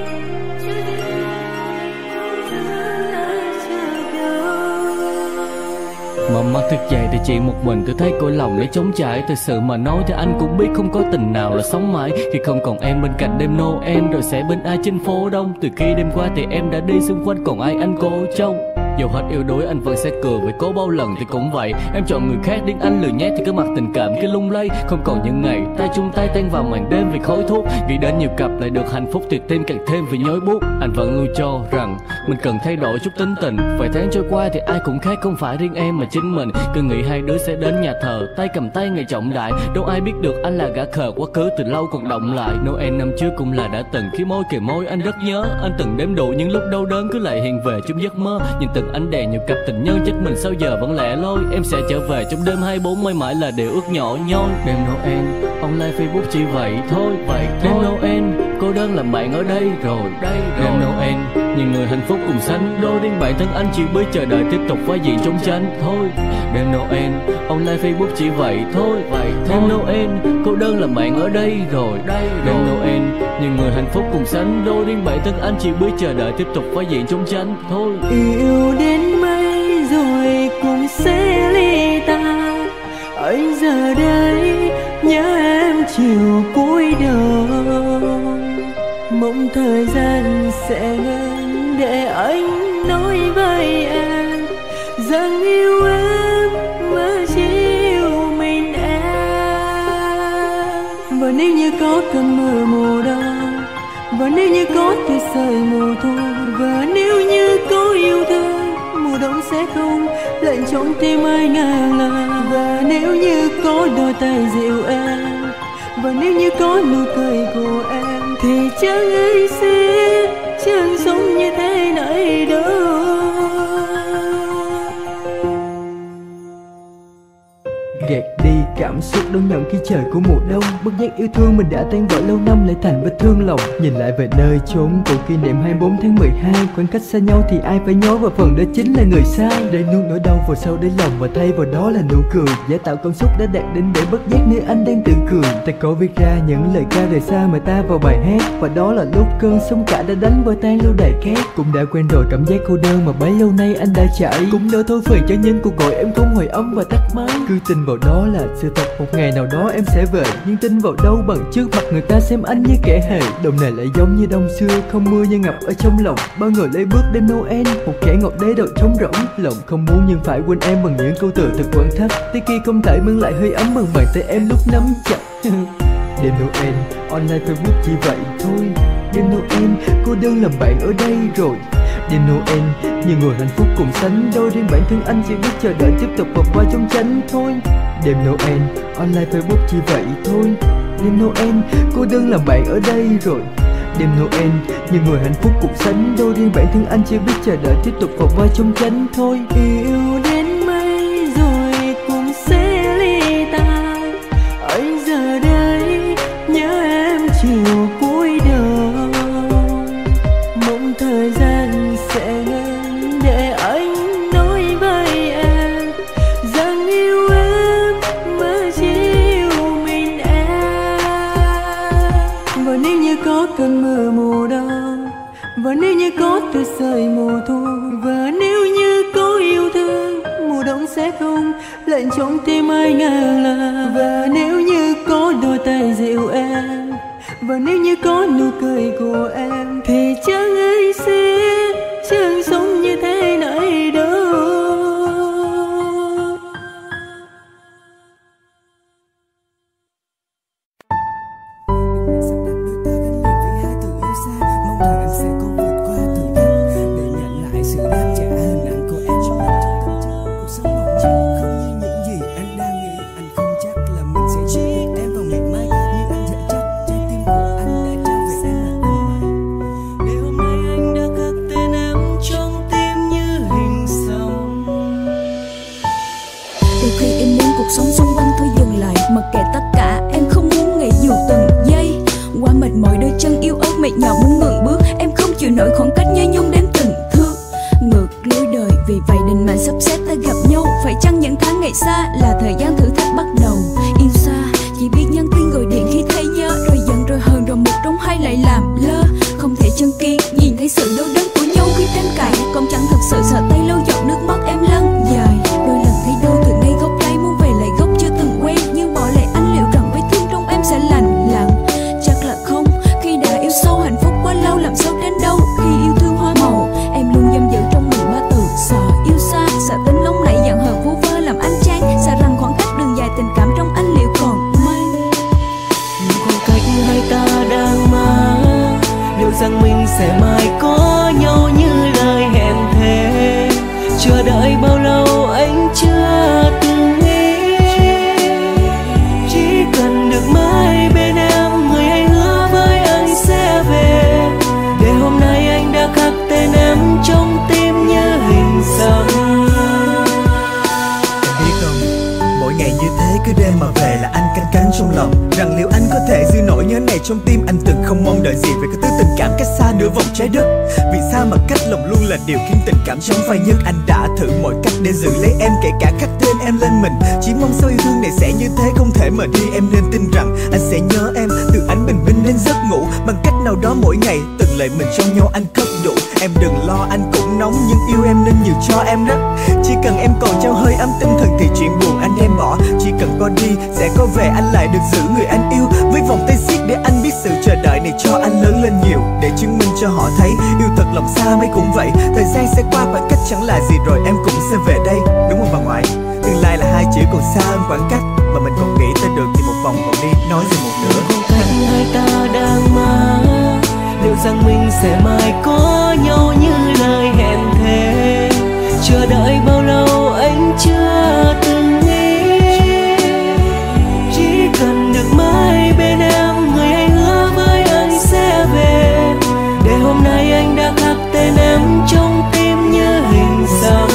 Mở mắt thức dậy thì chỉ một mình tôi thấy cõi lòng để trống trải. Thật sự mà nói thì anh cũng biết không có tình nào là sống mãi. Khi không còn em bên cạnh đêm Noel, rồi sẽ bên ai trên phố đông. Từ khi đêm qua thì em đã đi xung quanh còn ai anh cố trông. Dù hết yếu đuối anh vẫn sẽ cười, vì cố bao lần thì cũng vậy. Em chọn người khác đến anh lười nhát thì cứ mặt tình cảm cái lung lay. Không còn những ngày tay chung tay tan vào màn đêm vì khói thuốc. Nghĩ đến nhiều cặp lại được hạnh phúc thì tim càng thêm vì nhói buốt. Anh vẫn luôn cho rằng mình cần thay đổi chút tính tình. Vài tháng trôi qua thì ai cũng khác, không phải riêng em mà chính mình. Cứ nghĩ hai đứa sẽ đến nhà thờ tay cầm tay ngày trọng đại. Đâu ai biết được anh là gã khờ quá khứ từ lâu còn động lại. Noel năm trước cũng là đã từng, khi môi kề môi anh rất nhớ. Anh từng đếm đủ những lúc đau đớn cứ lại hiện về trong giấc mơ. Nhưng từng ánh đèn nhiều cặp tình nhân trách mình sao giờ vẫn lẻ loi. Em sẽ trở về trong đêm hai bốn mãi mãi là điều ước nhỏ nhoi. Đêm Noel online Facebook chỉ vậy thôi, vậy đêm Noel cô đơn làm bạn ở đây rồi. Đêm Noel, nhiều người hạnh phúc cùng sánh, đôi riêng bản thân anh chỉ biết chờ đợi tiếp tục vai diễn trong tranh thôi. Đêm Noel, online Facebook chỉ vậy thôi. Đêm Noel, cô đơn làm bạn ở đây rồi. Đêm Noel, nhiều người hạnh phúc cùng sánh, đôi riêng bản thân anh chỉ biết chờ đợi tiếp tục vai diễn trong tranh thôi. Yêu đến mấy rồi cũng sẽ ly tan, anh giờ đây nhớ em chiều cuối đầu. Mong thời gian sẽ ngừng để anh nói với em rằng yêu em mới chỉ yêu mình em. Và nếu như có cơn mưa mùa đông, và nếu như có tuyết rơi mùa thu, và nếu như có yêu thương, mùa đông sẽ không lạnh trong tim ai ngàn lần. Và nếu như có đôi tay dịu em, và nếu như có nụ cười của em, thì chẳng ai sẽ chẳng sống như thế này đâu. Gạt đi cảm xúc đón nhận khi trời của mùa đông, bất giác yêu thương mình đã tan vỡ lâu năm lại thành vết thương lòng. Nhìn lại về nơi chốn cũ kỷ niệm hai mươi bốn tháng mười hai, khoảng cách xa nhau thì ai phải nhớ, và phần đó chính là người sai. Để nuốt nỗi đau vào sâu đáy lòng và thay vào đó là nụ cười, giả tạo cảm xúc đã đạt đến để bất giác nơi anh đang tự cười. Ta có viết ra những lời ca rời xa mà ta vào bài hát, và đó là lúc cơn sóng cả đã đánh vỡ tan lâu đài cát. Cũng đã quen rồi cảm giác cô đơn mà bấy lâu nay anh đã trải, cũng đã thôi phiền cho những cuộc gọi em không hồi âm và tắt máy. Cứ tin vào đó là sự thật, một ngày nào đó em sẽ về, nhưng tin vào đâu bằng trước mặt người ta xem anh như kẻ hề. Đồng này lại giống như đông xưa, không mưa nhưng ngập ở trong lòng. Bao người lấy bước đêm Noel, một kẻ ngọt đế đầu trống rỗng. Lòng không muốn nhưng phải quên em bằng những câu từ thật quặn thắt, tới khi không thể mang lại hơi ấm bằng bàn tay em lúc nắm chặt. Đêm Noel, online Facebook chỉ vậy thôi. Đêm Noel, cô đơn làm bạn ở đây rồi. Đêm Noel, nhiều người hạnh phúc cùng sánh, đôi riêng bản thân anh chỉ biết chờ đợi tiếp tục vượt qua trong tranh thôi. Đêm Noel, online Facebook chỉ vậy thôi. Đêm Noel, cô đơn làm bạn ở đây rồi. Đêm Noel, nhiều người hạnh phúc cùng sánh, đôi riêng bản thân anh chỉ biết chờ đợi tiếp tục vượt qua trong tranh thôi. Yêu đến mấy rồi cũng sẽ ly tan, anh giờ đây nhớ em chiều cuối đầu. Mong thời gian sẽ ngừng để anh nói với em rằng yêu em mới chỉ yêu mình em. Và nếu như có cơn mưa mùa đông, và nếu như có tuyết rơi mùa thu, và nếu như có yêu thương, mùa đông sẽ không lạnh trong tim ai ngàn lần. Và nếu như có đôi tay dịu em, và nếu như có nụ cười của em, thì chẳng ai sẽ chẳng sống như thế này đâu. Cứ đêm mà về là anh canh cánh trong lòng, rằng liệu anh có thể giữ nỗi nhớ này trong tim anh Anh từng không mong đợi gì về cái thứ tình cảm cách xa nửa vòng trái đất. Vì sao mà cách lòng luôn là điều khiến tình cảm sống phai nhất. Anh đã thử mọi cách để giữ lấy em, kể cả khắc tên em lên mình. Chỉ mong sao yêu thương này sẽ như thế, không thể mà đi. Em nên tin rằng anh sẽ nhớ em từ ánh bình minh đến giấc ngủ. Bằng cách nào đó mỗi ngày từng lời mình cho nhau anh cất đủ. Em đừng lo anh cũng nóng, nhưng yêu em nên nhiều cho em đó. Chỉ cần em còn trao hơi ấm tinh thần thì chuyện buồn anh đem bỏ. Chỉ cần có đi sẽ có về, anh lại được giữ người anh yêu. Với vòng tay siết để anh biết sự chờ đợi này cho anh lớn lên nhiều. Để chứng minh cho họ thấy yêu thật lòng xa mấy cũng vậy. Thời gian sẽ qua, khoảng cách chẳng là gì, rồi em cũng sẽ về đây. Đúng không bà ngoại? Tương lai là hai chữ còn xa hơn khoảng cách, mà mình còn nghĩ tới được thì một vòng còn đi nói gì một nữa. Khoảng cách hai ta đang mơ, liệu rằng mình sẽ mãi có nhau như lời hẹn thề. Chờ đợi bao lâu anh chưa từng nghĩ, chỉ cần được mãi bên em, người hãy hứa với anh sẽ về. Để hôm nay anh đã khắc tên em trong tim như hình xăm.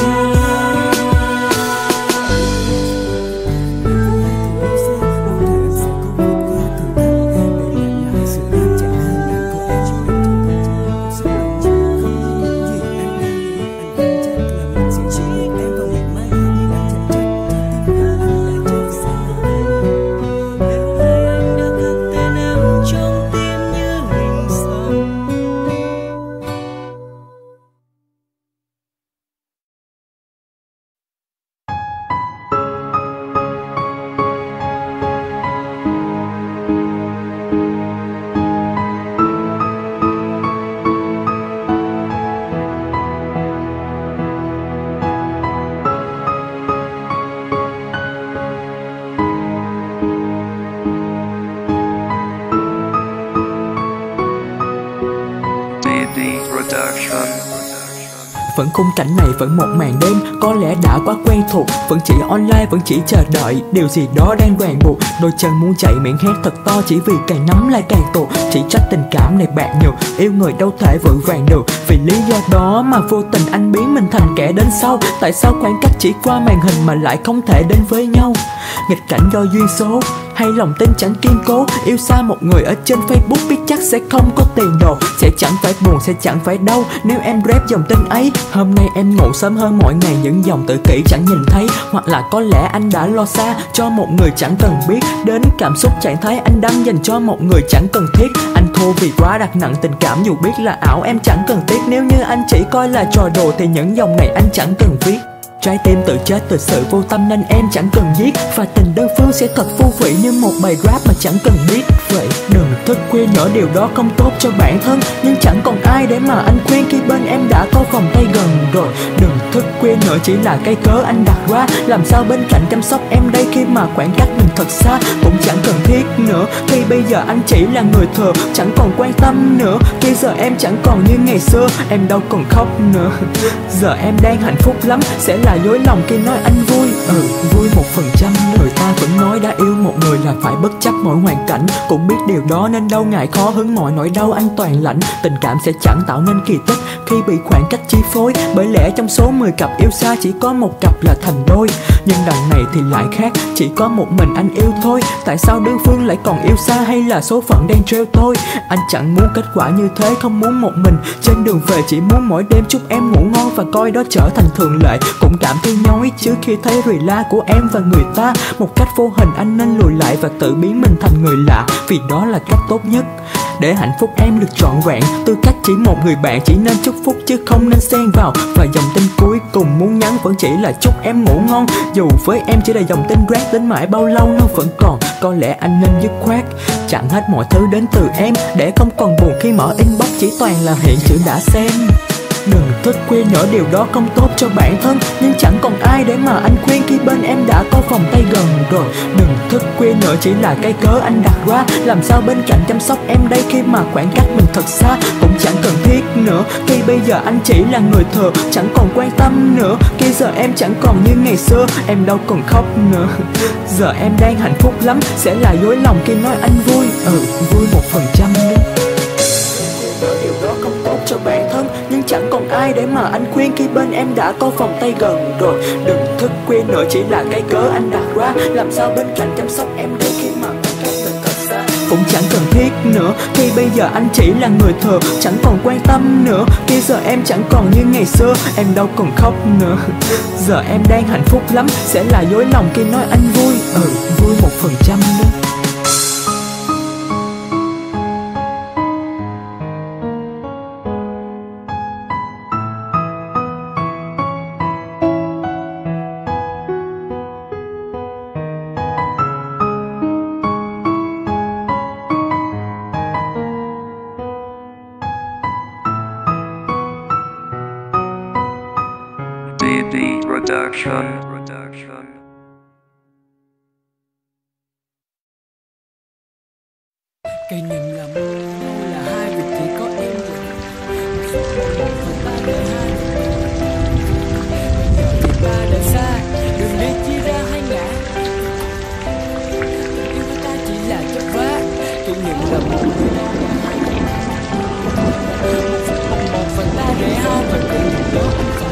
Vẫn khung cảnh này vẫn một màn đêm, có lẽ đã quá quen thuộc. Vẫn chỉ online, vẫn chỉ chờ đợi điều gì đó đang ràng buộc. Đôi chân muốn chạy miệng hét thật to, chỉ vì càng nắm lại càng tụt. Chỉ trách tình cảm này bạc nhiều, yêu người đâu thể vội vàng được. Vì lý do đó mà vô tình anh biến mình thành kẻ đến sau. Tại sao khoảng cách chỉ qua màn hình mà lại không thể đến với nhau? Nghịch cảnh do duyên số hay lòng tin chẳng kiên cố. Yêu xa một người ở trên Facebook biết chắc sẽ không có tiền đồ. Sẽ chẳng phải buồn, sẽ chẳng phải đau nếu em rep dòng tin ấy. Hôm nay em ngủ sớm hơn mỗi ngày, những dòng tự kỷ chẳng nhìn thấy. Hoặc là có lẽ anh đã lo xa cho một người chẳng cần biết đến cảm xúc trạng thái anh đăng dành cho một người chẳng cần thiết. Anh thua vì quá đặt nặng tình cảm, dù biết là ảo em chẳng cần tiếc. Nếu như anh chỉ coi là trò đùa thì những dòng này anh chẳng cần viết. Trái tim tự chết từ sự vô tâm nên em chẳng cần giết. Và tình đơn phương sẽ thật vô vị như một bài rap mà chẳng cần biết. Vậy đừng thức khuya nữa, điều đó không tốt cho bản thân. Nhưng chẳng còn ai để mà anh khuyên khi bên em đã có vòng tay gần rồi. Đừng thức khuya nữa chỉ là cái cớ anh đặt ra. Làm sao bên cạnh chăm sóc em đây khi mà khoảng cách mình thật xa. Cũng chẳng cần thiết nữa khi bây giờ anh chỉ là người thừa, chẳng còn quan tâm nữa. Khi giờ em chẳng còn như ngày xưa, em đâu còn khóc nữa. Giờ em đang hạnh phúc lắm, sẽ là dối lòng khi nói anh vui. Ừ, vui một phần trăm. Người ta vẫn nói đã yêu một người là phải bất chấp mọi hoàn cảnh. Cũng biết điều đó nên đâu ngại khó hứng mọi nỗi đau anh toàn lãnh. Tình cảm sẽ chẳng tạo nên kỳ tích khi bị khoảng cách chi phối. Bởi lẽ trong số mười cặp yêu xa chỉ có một cặp là thành đôi. Nhưng đằng này thì lại khác, chỉ có một mình anh yêu thôi. Tại sao đơn phương lại còn yêu xa, hay là số phận đang trêu tôi? Anh chẳng muốn kết quả như thế, không muốn một mình trên đường về. Chỉ muốn mỗi đêm chúc em ngủ ngon và coi đó trở thành thường lệ. Cũng cảm thấy nhói chứ khi thấy rì la của em và người ta. Một cách vô hình anh nên lùi lại và tự biến mình thành người lạ, vì đó là cách tốt nhất để hạnh phúc em được trọn vẹn. Tư cách chỉ một người bạn chỉ nên chúc phúc chứ không nên xen vào. Và dòng tin cuối cùng muốn nhắn vẫn chỉ là chúc em ngủ ngon. Dù với em chỉ là dòng tin rác đến mãi bao lâu nó vẫn còn. Có lẽ anh nên dứt khoát chặn hết mọi thứ đến từ em, để không còn buồn khi mở inbox chỉ toàn là hiện chữ đã xem. Đừng thức khuya nữa, điều đó không tốt cho bản thân. Nhưng chẳng còn ai để mà anh khuyên khi bên em đã có vòng tay gần rồi. Đừng thức khuya nữa chỉ là cái cớ anh đặt ra. Làm sao bên cạnh chăm sóc em đây khi mà khoảng cách mình thật xa. Cũng chẳng cần thiết nữa khi bây giờ anh chỉ là người thừa, chẳng còn quan tâm nữa. Khi giờ em chẳng còn như ngày xưa, em đâu còn khóc nữa. Giờ em đang hạnh phúc lắm, sẽ là dối lòng khi nói anh vui. Ừ, vui một phần trăm đi. Điều đó không tốt cho bản thân, nhưng chẳng còn ai để mà anh khuyên khi bên em đã có vòng tay gần rồi. Đừng thức khuya nữa chỉ là cái cớ anh đặt ra. Làm sao bên cạnh chăm sóc em đây khi mà khoảng cách mình thật xa. cũng chẳng cần thiết nữa. Khi bây giờ anh chỉ là người thừa, chẳng còn quan tâm nữa. Khi giờ em chẳng còn như ngày xưa, em đâu còn khóc nữa. Giờ em đang hạnh phúc lắm, sẽ là dối lòng khi nói anh vui. Ừ, vui một phần trăm đó. Production. Cây niềm là mưa là hai việc chỉ có em được. Một phần ba đời hai. Bây giờ thì ta đã xa, đường đi chia ra hai ngã. Yêu của ta chỉ là chấp vá, kỷ niệm là một người đau là hai. Một phần ba đời hai và kỷ niệm đó anh phải.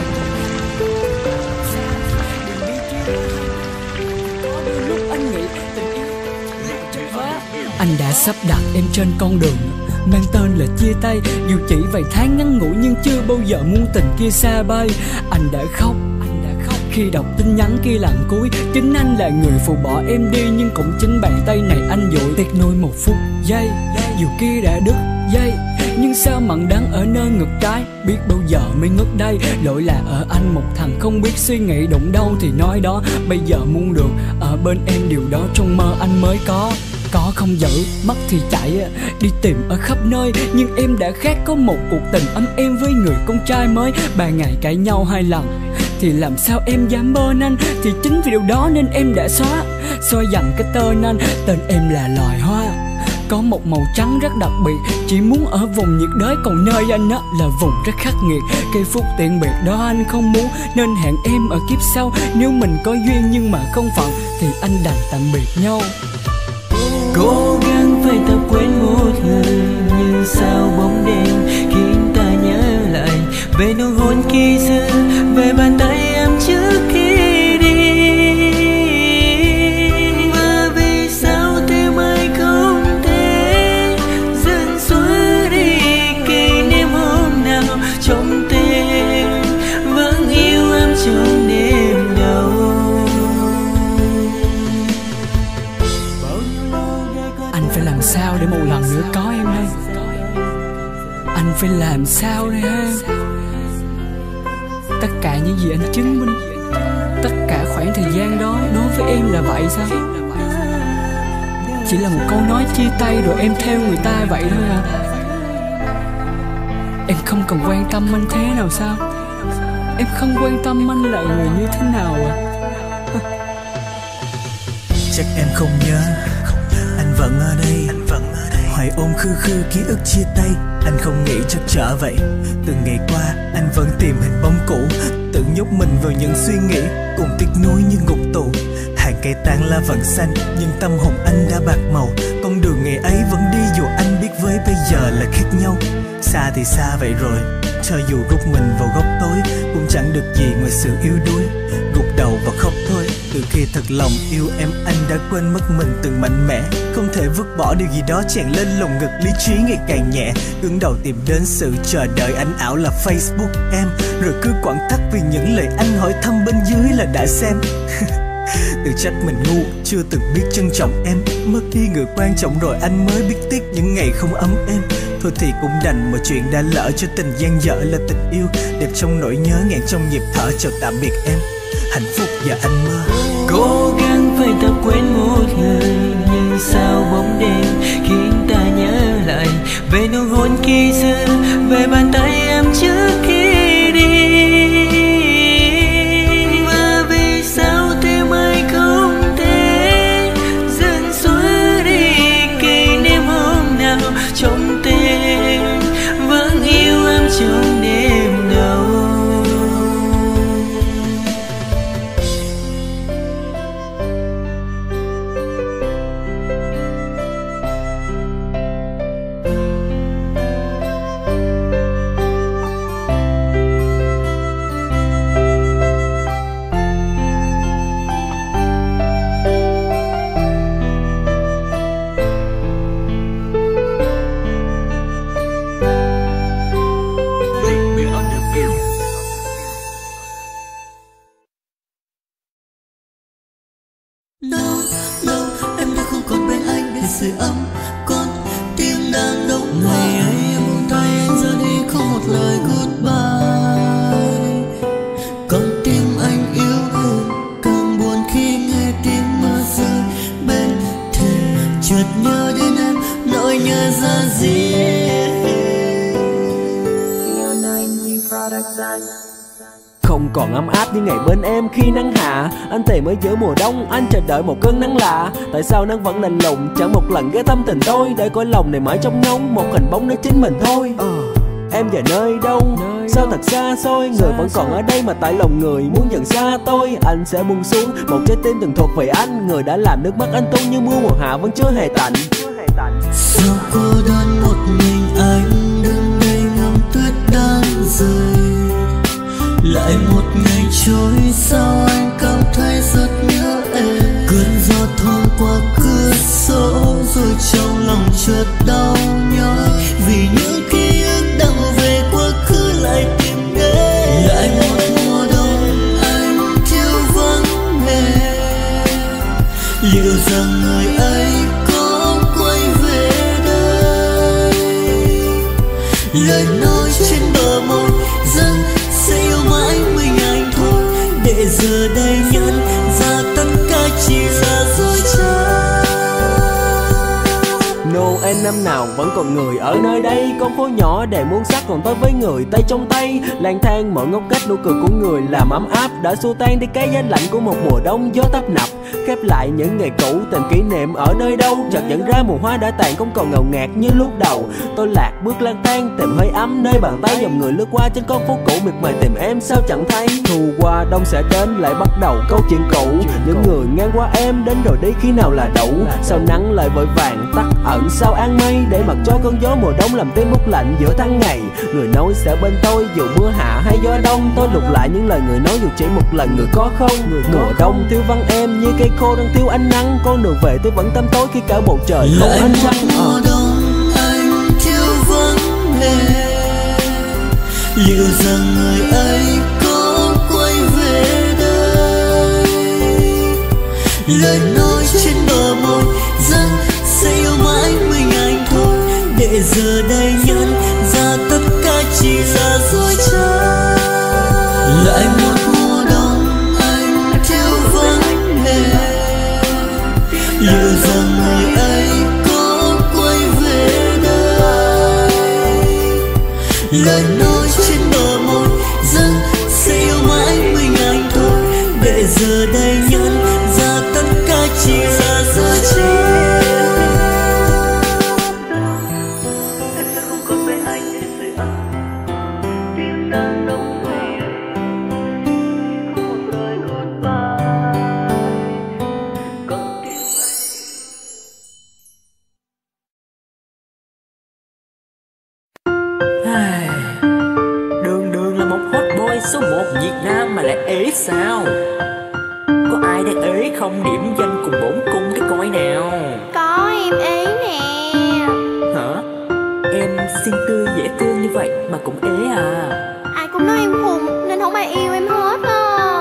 Anh đã sắp đặt em trên con đường mang tên là chia tay, dù chỉ vài tháng ngắn ngủi nhưng chưa bao giờ muốn tình kia xa bay. Anh đã khóc, anh đã khóc khi đọc tin nhắn kia lần cuối. Chính anh là người phụ bỏ em đi, nhưng cũng chính bàn tay này anh dội tiếc nuối một phút giây. Dù kia đã đứt dây, nhưng sao mặn đắng ở nơi ngực trái, biết bao giờ mới ngất đây. Lỗi là ở anh, một thằng không biết suy nghĩ, đụng đâu thì nói đó. Bây giờ muốn được ở bên em, điều đó trong mơ anh mới có. Có không giữ, mắt thì chạy, đi tìm ở khắp nơi. Nhưng em đã khác, có một cuộc tình ấm em với người con trai mới. Ba ngày cãi nhau hai lần, thì làm sao em dám bên anh. Thì chính vì điều đó nên em đã xóa, xóa dần cái tên anh. Tên em là loài hoa, có một màu trắng rất đặc biệt, chỉ muốn ở vùng nhiệt đới. Còn nơi anh á là vùng rất khắc nghiệt. Cây phút tiện biệt đó anh không muốn, nên hẹn em ở kiếp sau. Nếu mình có duyên nhưng mà không phận, thì anh đành tạm biệt nhau. Cố gắng phải tập quên một người, nhưng sao bóng đêm khiến ta nhớ lại về nụ hôn khi xưa, về bàn tay em trước khi đi. Và vì sao tim ai không thể dần xóa đi kỷ niệm hôm nào trong tim vẫn yêu em trong đêm đầu. Phải làm sao để một lần nữa có em đây? Anh phải làm sao đây ha? Tất cả những gì anh chứng minh, tất cả khoảng thời gian đó đối với em là vậy sao? Chỉ là một câu nói chia tay rồi em theo người ta vậy thôi à? Em không cần quan tâm anh thế nào sao? Em không quan tâm anh là người như thế nào à? Chắc em không nhớ, anh vẫn ở đây, anh vẫn ở đây. Hoài ôm khư khư ký ức chia tay, anh không nghĩ chắc trở vậy. Từng ngày qua anh vẫn tìm hình bóng cũ, tự nhốt mình vào những suy nghĩ, cùng tiếc nuối như ngục tù. Hàng cây tán lá vẫn xanh, nhưng tâm hồn anh đã bạc màu. Con đường ngày ấy vẫn đi, dù anh biết với bây giờ là khác nhau. Xa thì xa vậy rồi, cho dù rút mình vào góc tối, cũng chẳng được gì ngoài sự yếu đuối. Gục đầu và khóc thôi. Từ khi thật lòng yêu em, anh đã quên mất mình từng mạnh mẽ. Không thể vứt bỏ điều gì đó tràn lên lồng ngực, lý trí ngày càng nhẹ. Cứng đầu tìm đến sự chờ đợi anh ảo là Facebook em, rồi cứ quặn thắt vì những lời anh hỏi thăm bên dưới là đã xem. Tự trách mình ngu, chưa từng biết trân trọng em. Mất đi người quan trọng rồi anh mới biết tiếc những ngày không ấm êm. Thôi thì cũng đành, mọi chuyện đã lỡ, cho tình gian dở là tình yêu. Đẹp trong nỗi nhớ, ngàn trong nhịp thở, chào tạm biệt em. Hạnh phúc và anh mơ. Cố gắng phải tập quên một người, nhưng sao bóng đêm khiến ta nhớ lại về nụ hôn khi xưa, về bàn tay em trước khi đi. Và vì sao tim ai không thể dần xóa đi kỷ niệm hôm nào trong tim vẫn yêu em trong đêm đầu. Không còn ấm áp như ngày bên em khi nắng hạ. Anh tìm ở giữa mùa đông, anh chờ đợi một cơn nắng lạ. Tại sao nắng vẫn lạnh lùng, chẳng một lần ghé thăm tình tôi. Để cõi lòng này mãi trống ngóng một hình bóng nơi chính mình thôi. ờ. Em giờ nơi đâu, sao thật xa xôi. Người vẫn còn ở đây mà tại lòng người muốn dần xa tôi. Anh sẽ buông xuống một trái tim từng thuộc về anh. Người đã làm nước mắt anh tuôn như mưa mùa hạ vẫn chưa hề tạnh. Sao cô đơn một mình anh đứng đây ngắm tuyết đang rơi. Lại một ngày trôi sao anh cảm thấy rất nhớ em. Cơn gió thoáng qua cửa sổ rồi trong lòng chợt đau nhói. Vì những ký ức đang về quá khứ lại tìm đến. Lại một mùa đông anh thiếu vắng em. Liệu rằng người ấy có quay về đây. Lời nói trên bờ môi rằng sẽ yêu mãi mình anh thôi. Để giờ đây nhận ra tất cả chỉ là dối trá. Noel năm nào vẫn còn người ở nơi đây. Con phố nhỏ đầy muôn sắc còn tới với người tay trong tay. Lang thang mọi ngóc ngách nụ cười của người làm ấm áp. Đã xua tan đi cái giá lạnh của một mùa đông gió tấp nập. Khép lại những ngày cũ tìm kỷ niệm ở nơi đâu. Chợt nhận ra mùa hoa đã tàn không còn ngào ngạt như lúc đầu. Tôi lạc bước lang thang tìm hơi ấm nơi bàn tay. Dòng người lướt qua trên con phố cũ miệt mài tìm em sao chẳng thấy. Thu qua đông sẽ đến lại bắt đầu câu chuyện cũ. Những người ngang qua em đến rồi đi khi nào là đủ. Sao nắng lại vội vàng tắt ẩn sao áng mây. Để mặc cho cơn gió mùa đông làm tim bút lạnh giữa tháng ngày. Người nói sẽ bên tôi dù mưa hạ hay gió đông. Tôi lục lại những lời người nói dù chỉ một lần người có không. Người mùa đông thiếu vắng em như cây khô đang thiếu ánh nắng. Con đường về tôi vẫn tăm tối khi cả bầu trời không ánh trăng. Mùa đông anh thiếu vắng em. Liệu rằng người ấy có quay về đây. Lời nói trên bờ môi rằng sẽ yêu mãi mình anh thôi. Để giờ đây nhận ra tất cả chỉ là dối trá. Lại một mùa đông anh thiếu vắng em. Liệu rằng người ấy có quay về đây. Lời nói trên bờ môi rằng sẽ yêu mãi mình anh thôi. Để giờ đây nhận ra tất cả chỉ là dối trá. Đường Đường là một hot boy số một Việt Nam mà lại ế sao? Có ai đang ế không? Điểm danh cùng bổn cung cái coi nào. Có, em ế nè. Hả? Em xinh tươi dễ thương như vậy mà cũng ế à? Ai cũng nói em khùng nên không ai yêu em hết á.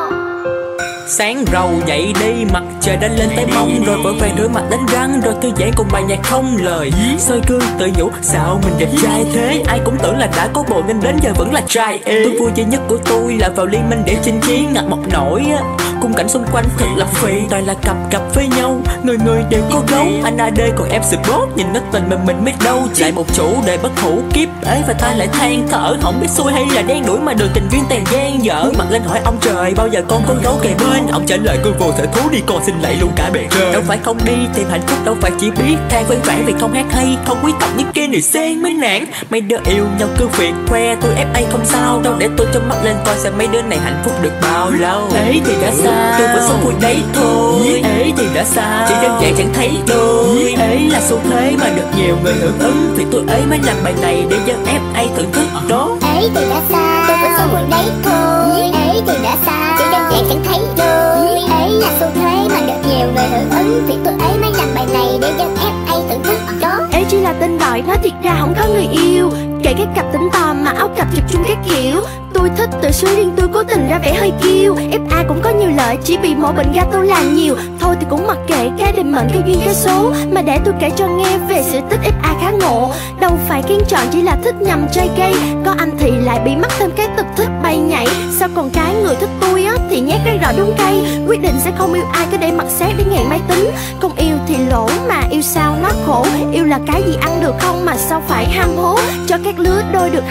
Sáng rầu dậy đi, mặt trời đã lên tới mông. Rồi vội vàng rửa mặt đánh răng, rồi thư giãn cùng bài nhạc không lời. Soi gương tự nhủ sao mình đẹp trai thế. Ai cũng tưởng là đã có bồ nên đến giờ vẫn là trai ê. Tôi vui duy nhất của tôi là vào liên minh để chinh chiến ngặt một nổi. Khung cảnh xung quanh thật là phì, toàn là cặp cặp với nhau, người người đều có gấu. Anh a đê còn em sport, nhìn nó tình mà mình biết đâu. Lại một chủ đề bất hủ kiếp ấy và ta lại than thở. Không biết xui hay là đen đuổi mà đường tình duyên tàn gian dở. Mặt lên hỏi ông trời bao giờ con có gấu kề bên. Ông trả lời cô vô sở thú đi con xin lạy luôn cả bề trời. Đâu phải không đi tìm hạnh phúc, đâu phải chỉ biết than vân vãn vì không hát hay, không quý tộc những kia người sen mới nản. Mấy đứa yêu nhau cứ việc khoe tôi ép ai không sao đâu. Để tôi cho mắt lên coi xem mấy đứa này hạnh phúc được bao lâu. Ấy thì đã sao, tôi vẫn sống vui đấy thôi. Ấy thì đã sao, chỉ đơn giản chẳng thấy tôi. Ấy là xu thế mà được nhiều người hưởng ứng, vì tôi ấy mới làm bài này để dân ép ai thưởng thức đó. Ấy thì đã sao, tôi vẫn sống vui đấy thôi. Ấy thì đã sao, chỉ đơn giản chẳng thấy tôi. Ấy là xu thế mà được nhiều người hưởng ứng, vì tôi ấy mới làm bài này để dân ép ai thưởng thức đó. Ấy chỉ là tên gọi, nó thiệt ra không có người yêu. Kể cái cặp tính to mà áo cặp chụp chung các kiểu. Tôi thích tự sướng riêng tôi cố tình ra vẻ hơi kiêu. ép a cũng có nhiều lợi, chỉ bị mỗi bệnh gato là nhiều. Thôi thì cũng mặc kệ cái định mệnh cái duyên cái số. Mà để tôi kể cho nghe về sự tích ép a khá ngộ. Đâu phải kiên chọn chỉ là thích nhằm trai gay. Có anh thì lại bị mắc thêm cái tật thích bay nhảy. Sao còn cái người thích tôi á thì nhát răng rõ đúng cây. Quyết định sẽ không yêu ai cứ để mặc xác để ngàn máy tính. Không yêu thì lỗ mà yêu sao nó khổ. Yêu là cái gì ăn được không mà sao phải ham hố. Cho các lứa đôi được hạnh phúc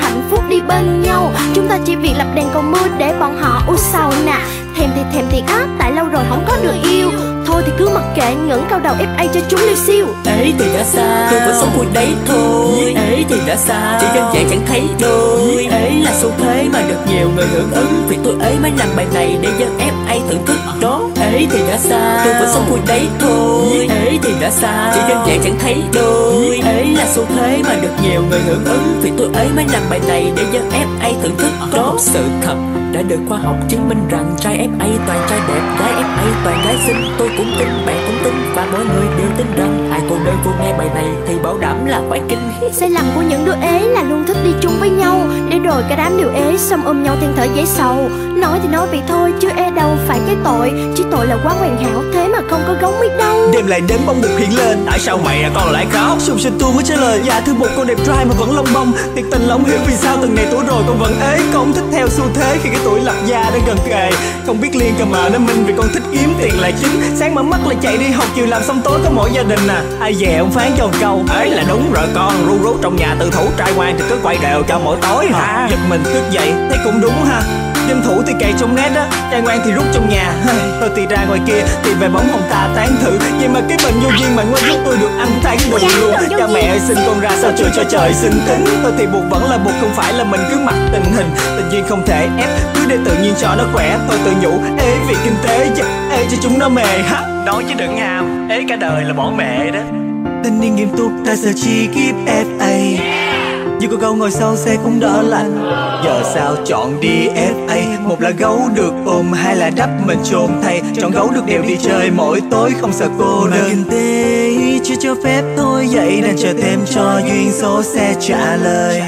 đi bên nhau. Chúng ta chỉ việc lập đèn cầu mưa để bọn họ u sầu nè. Thèm thì thèm thiệt á, tại lâu rồi không có được yêu. Thôi thì cứ mặc kệ, ngẩng cao đầu ép a cho chúng liêu siêu. Ấy thì đã xa, tôi vẫn sống vui đấy thôi. Ấy thì đã xa, chỉ đơn giản chẳng thấy đôi. Ấy là xu thế mà được nhiều người hưởng ứng, vì tôi ấy mới làm bài này để dân ép a thưởng thức đó. Ấy thì đã xa, tôi vẫn sống vui đấy thôi. Ấy thì đã xa, chỉ đơn giản chẳng thấy đôi. Ấy là xu thế mà được nhiều người hưởng ứng, vì tôi ấy mới làm bài này để dân ép a thưởng thức đó. Sự thật đã được khoa học chứng minh rằng trai ép a toàn trai đẹp, gái ép a toàn gái xinh. Tôi cũng tin, bạn cũng tin, và mỗi người đều tin rằng ai cô đơn vô nghe bài này thì bảo đảm là quái kinh. Sai lầm của những đứa ế là luôn thích đi chung với nhau, để rồi cả đám đều ế xong ôm nhau than thở dễ sầu. Nói thì nói vậy thôi chứ ế đâu phải cái tội, chỉ tội là quá hoàn hảo thế mà không có gống biết đâu. Đêm lại đến bông bục hiện lên, tại sao mày à con lại khóc? Sùng sinh tôi mới trả lời, dạ thưa một cô đẹp trai mà vẫn lông bông. Thiệt tình lòng hiểu vì sao từng này tuổi rồi con vẫn ế. Con thích theo xu thế khi cái tuổi lập gia đang gần kề. Không biết liên cà mờ nó minh vì con thích kiếm tiền là chính. Sáng mở mắt lại chạy đi học, chiều làm xong tối có mỗi gia đình à. Ai về ông phán cho một câu, ấy là đúng rồi con. Ru rú trong nhà tự thủ trai ngoan thì cứ quay đều cho mỗi tối hả? Giật mình thức dậy thấy cũng đúng ha. Dân thủ thì cày trong net á, trai ngoan thì rút trong nhà. Tôi thì ra ngoài kia thì về bóng hồng ta tán thử. Vậy mà cái bệnh vô duyên mà ngoan giúp tôi được ăn tháng đủ luôn. Cha mẹ ơi sinh con ra sao chưa cho trời sinh tính. Tôi thì buộc vẫn là buộc, không phải là mình cứ mặc tình hình. Tình duyên không thể ép, cứ để tự nhiên cho nó khỏe. Tôi tự nhủ ế vì kinh tế, ế cho chúng nó mề ha. Nói chứ đừng ham, ế cả đời là bỏ mẹ đó. Thanh niên nghiêm túc ta sợ chi kiếp ép a. Như cô gấu ngồi sau xe cũng đỡ lạnh. Giờ sao chọn đi ép a? Một là gấu được ôm, hai là đắp mình chôn thay. Chọn gấu được đều đi chơi mỗi tối không sợ cô đơn. Kinh tế chưa cho phép thôi, vậy nên chờ thêm cho duyên số sẽ trả lời.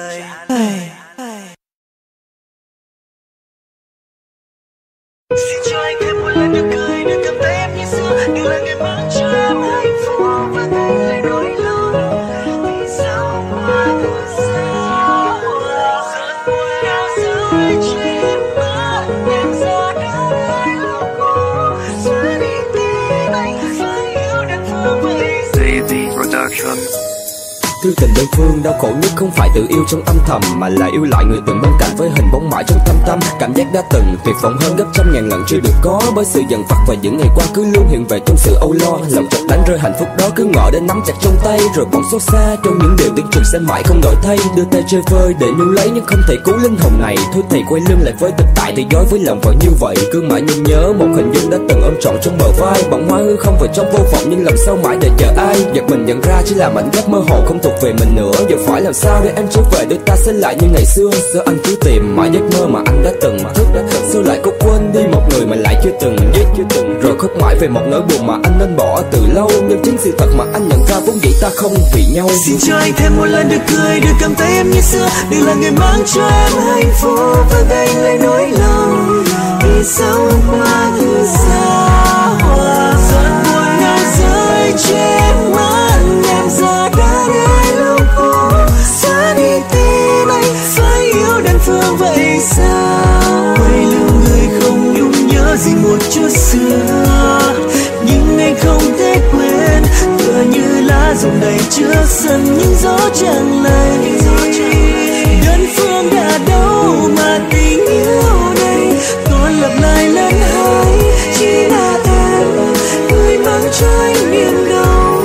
Xin cho anh thêm một lần được cười, được cầm tay em như xưa. Đừng là người mang cho em hạnh phúc và ngày lại nỗi lo. Vì sao qua từ xa rất buồn đau rơi trên má em ra đời lâu cô. Xóa đi tim anh phải yêu đơn phương vậy. Baby Production. Thư tình đơn phương đau khổ nhất không phải tự yêu trong âm thầm, mà là yêu lại người từng bên cạnh với hình bóng mãi trong thâm tâm. Cảm giác đã từng tuyệt vọng hơn gấp trăm ngàn lần chưa được có, bởi sự dần vặt và những ngày qua cứ luôn hiện về trong sự âu lo. Lòng chợt đánh rơi hạnh phúc đó cứ ngỏ đến nắm chặt trong tay, rồi bỗng xót xa trong những điều tiếng trường sẽ mãi không đổi thay. Đưa tay chơi vơi để níu lấy nhưng không thể cứu linh hồn này. Thôi thì quay lưng lại với thực tại thì dối với lòng vẫn như vậy. Cứ mãi nhìn nhớ một hình dung đã từng ôm trọn trong bờ vai, bỗng hoa hư không về trong vô vọng nhưng lòng sau mãi đợi chờ ai. Giật mình nhận ra chỉ là mảnh ghép mơ hồ không thuộc về mình nữa. Giờ phải làm sao để em trở về đôi ta sẽ lại như ngày xưa. Sao anh cứ tìm mãi giấc mơ mà anh đã từng thức đã từng. Sao lại có quên đi một người mà lại chưa từng biết chưa từng. Rồi khóc mãi về một nỗi buồn mà anh nên bỏ từ lâu. Nhưng chính sự thật mà anh nhận ra vốn dĩ ta không vì nhau. Xin cho anh thêm một lần được cười, được cầm tay em như xưa. Đừng là người mang cho em hạnh phúc và gánh lấy nỗi lòng. Vì sao qua từ xa hoa giọt buồn ngao rơi trên má em ra đã để lâu cô. Xa đi tim anh phải yêu đơn phương vậy sao? Quay lưng người không nhung nhớ gì một chút xưa, nhưng anh không thể quên. Tựa như lá rụng đầy chứa sân những gió chẳng lay. Đơn phương đã đâu mà tình yêu đây còn lặp lại lần hai. Chỉ là em người mang cho anh niềm đau.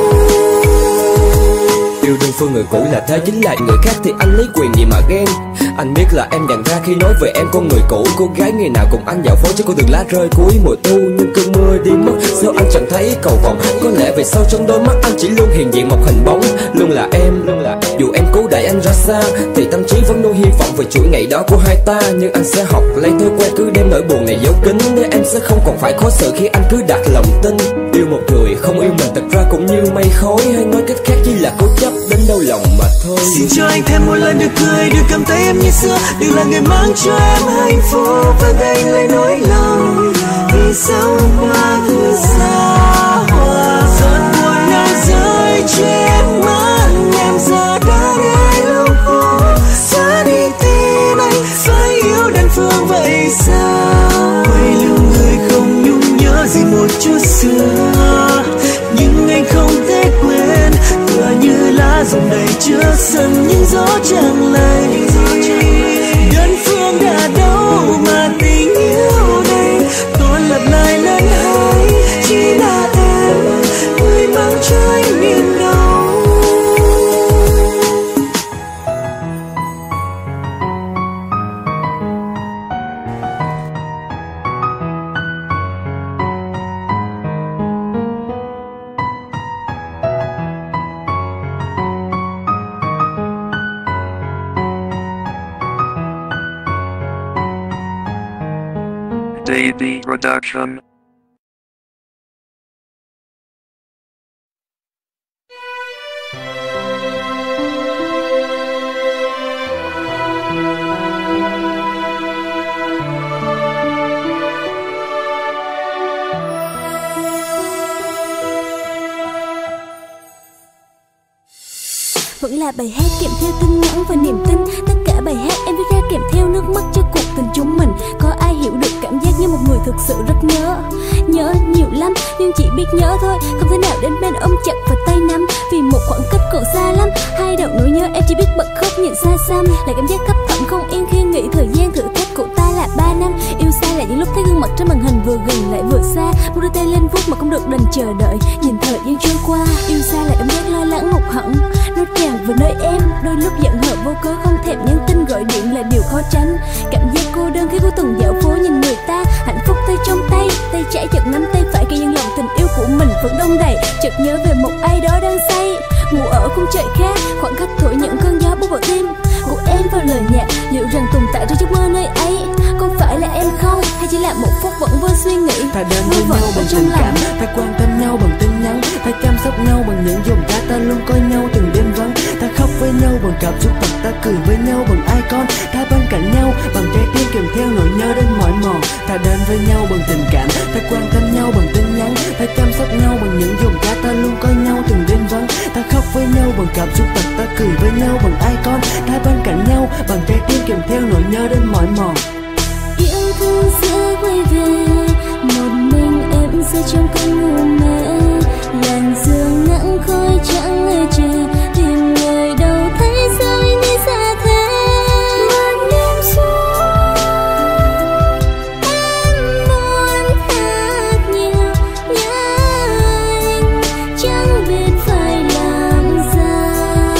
Yêu đơn phương người cũ là thế, chính lại người khác thì anh lấy quyền gì mà ghen. Anh biết là em nhận ra khi nói về em con người cũ. Cô gái ngày nào cùng anh dạo phố trên con đường lá rơi cuối mùa thu. Nhưng cơn mưa đi mất, sao anh chẳng thấy cầu vồng. Có lẽ về sau trong đôi mắt anh chỉ luôn hiện diện một hình bóng. Luôn là em, luôn là em. Dù em cố đẩy anh ra xa thì tâm trí vẫn luôn hy vọng về chuỗi ngày đó của hai ta. Nhưng anh sẽ học lấy thói quen cứ đem nỗi buồn này giấu kín, để em sẽ không còn phải khó xử khi anh cứ đặt lòng tin. Yêu một người không yêu mình thật ra cũng như mây khói, hay nói cách khác chỉ là cố chấp đến đau lòng mà thôi. Xin cho anh thêm một lần được cười, được cầm tay em như xưa. Đừng là người mang cho em hạnh phúc và gánh lấy nỗi lòng. Vì sao qua từ xa hoa giọt buồn ngao rơi trên má em ra đã để lâu cô. Xa đi tim anh phải yêu đơn phương vậy sao? Quay lưng người không nhung nhớ gì một chút xưa, nhưng anh không thể quên. Tựa như lá rụng đầy chứa sân những gió chẳng lay. Baby Production. Vẫn là bài hát kèm theo tin nhắn và niềm tin. Tất cả bài hát em viết ra kèm theo nước mắt cho cuộc tình chúng mình. Có ai hiểu được cảm giác như một người thực sự rất nhớ. Nhớ nhiều lắm nhưng chỉ biết nhớ thôi, không thể nào đến bên ôm chặt và tay nắm. Vì một khoảng cách còn xa lắm, hai đầu nỗi nhớ em chỉ biết bật khóc nhìn xa xăm. Là cảm giác thấp thỏm không yên khi nghĩ thời gian thử thách của ta là ba năm. Yêu xa là những lúc thấy gương mặt trên màn hình vừa gần lại vừa xa. Muốn đưa tay lên vuốt mà không được đành chờ đợi, nhìn thời gian trôi qua. Yêu xa là cảm giác lo lắng hụt hẫng, nó tràn vào nơi em. Đôi lúc giận hờn vô cớ không thèm nhắn tin gọi điện là điều khó tránh. Cảm giác cô đơn khi cuối tuần dạo phố nhìn người ta hạnh phúc tay trong tay, tay trái chợt nắm tay phải kỳ nhân lòng tình yêu của mình vẫn đông đầy. Chợt nhớ về một ai đó đang say ngủ ở khung trời khác, khoảng cách thổi những cơn gió bút vào tim của em vào lời nhạc. Liệu rằng tồn tại trong giấc mơ nơi ấy có phải là em không, hay chỉ là một phút vẫn vô suy nghĩ. Ta đến với nhau bằng tình cảm, ta quan tâm nhau bằng tin nhắn, ta chăm sóc nhau bằng những dòng cá, ta luôn coi nhau từng đêm vắng. Ta khóc với nhau bằng cảm xúc thật, ta cười với nhau bằng icon, ta bên cạnh nhau bằng trái tim kèm theo nỗi nhớ đến mỏi mòn. Ta đến với nhau bằng tình cảm, ta quan tâm nhau bằng tin nhắn, ta chăm sóc nhau bằng những dòng cá, ta luôn coi nhau từng đêm vắng. Ta khóc với nhau bằng cảm xúc thật, ta cười với nhau bằng icon, ta bên cạnh nhau bằng trái tim kèm theo nỗi nhớ đến mỏi mòn. Yêu thương sẽ quay về, một mình em sẽ trong cơn ngủ mê. Làn sương nặng khói chẳng ngơi chờ, tìm người đâu thấy sao anh đi xa thế. Một đêm xuống em muốn thật nhiều nhớ anh, chẳng biết phải làm sao.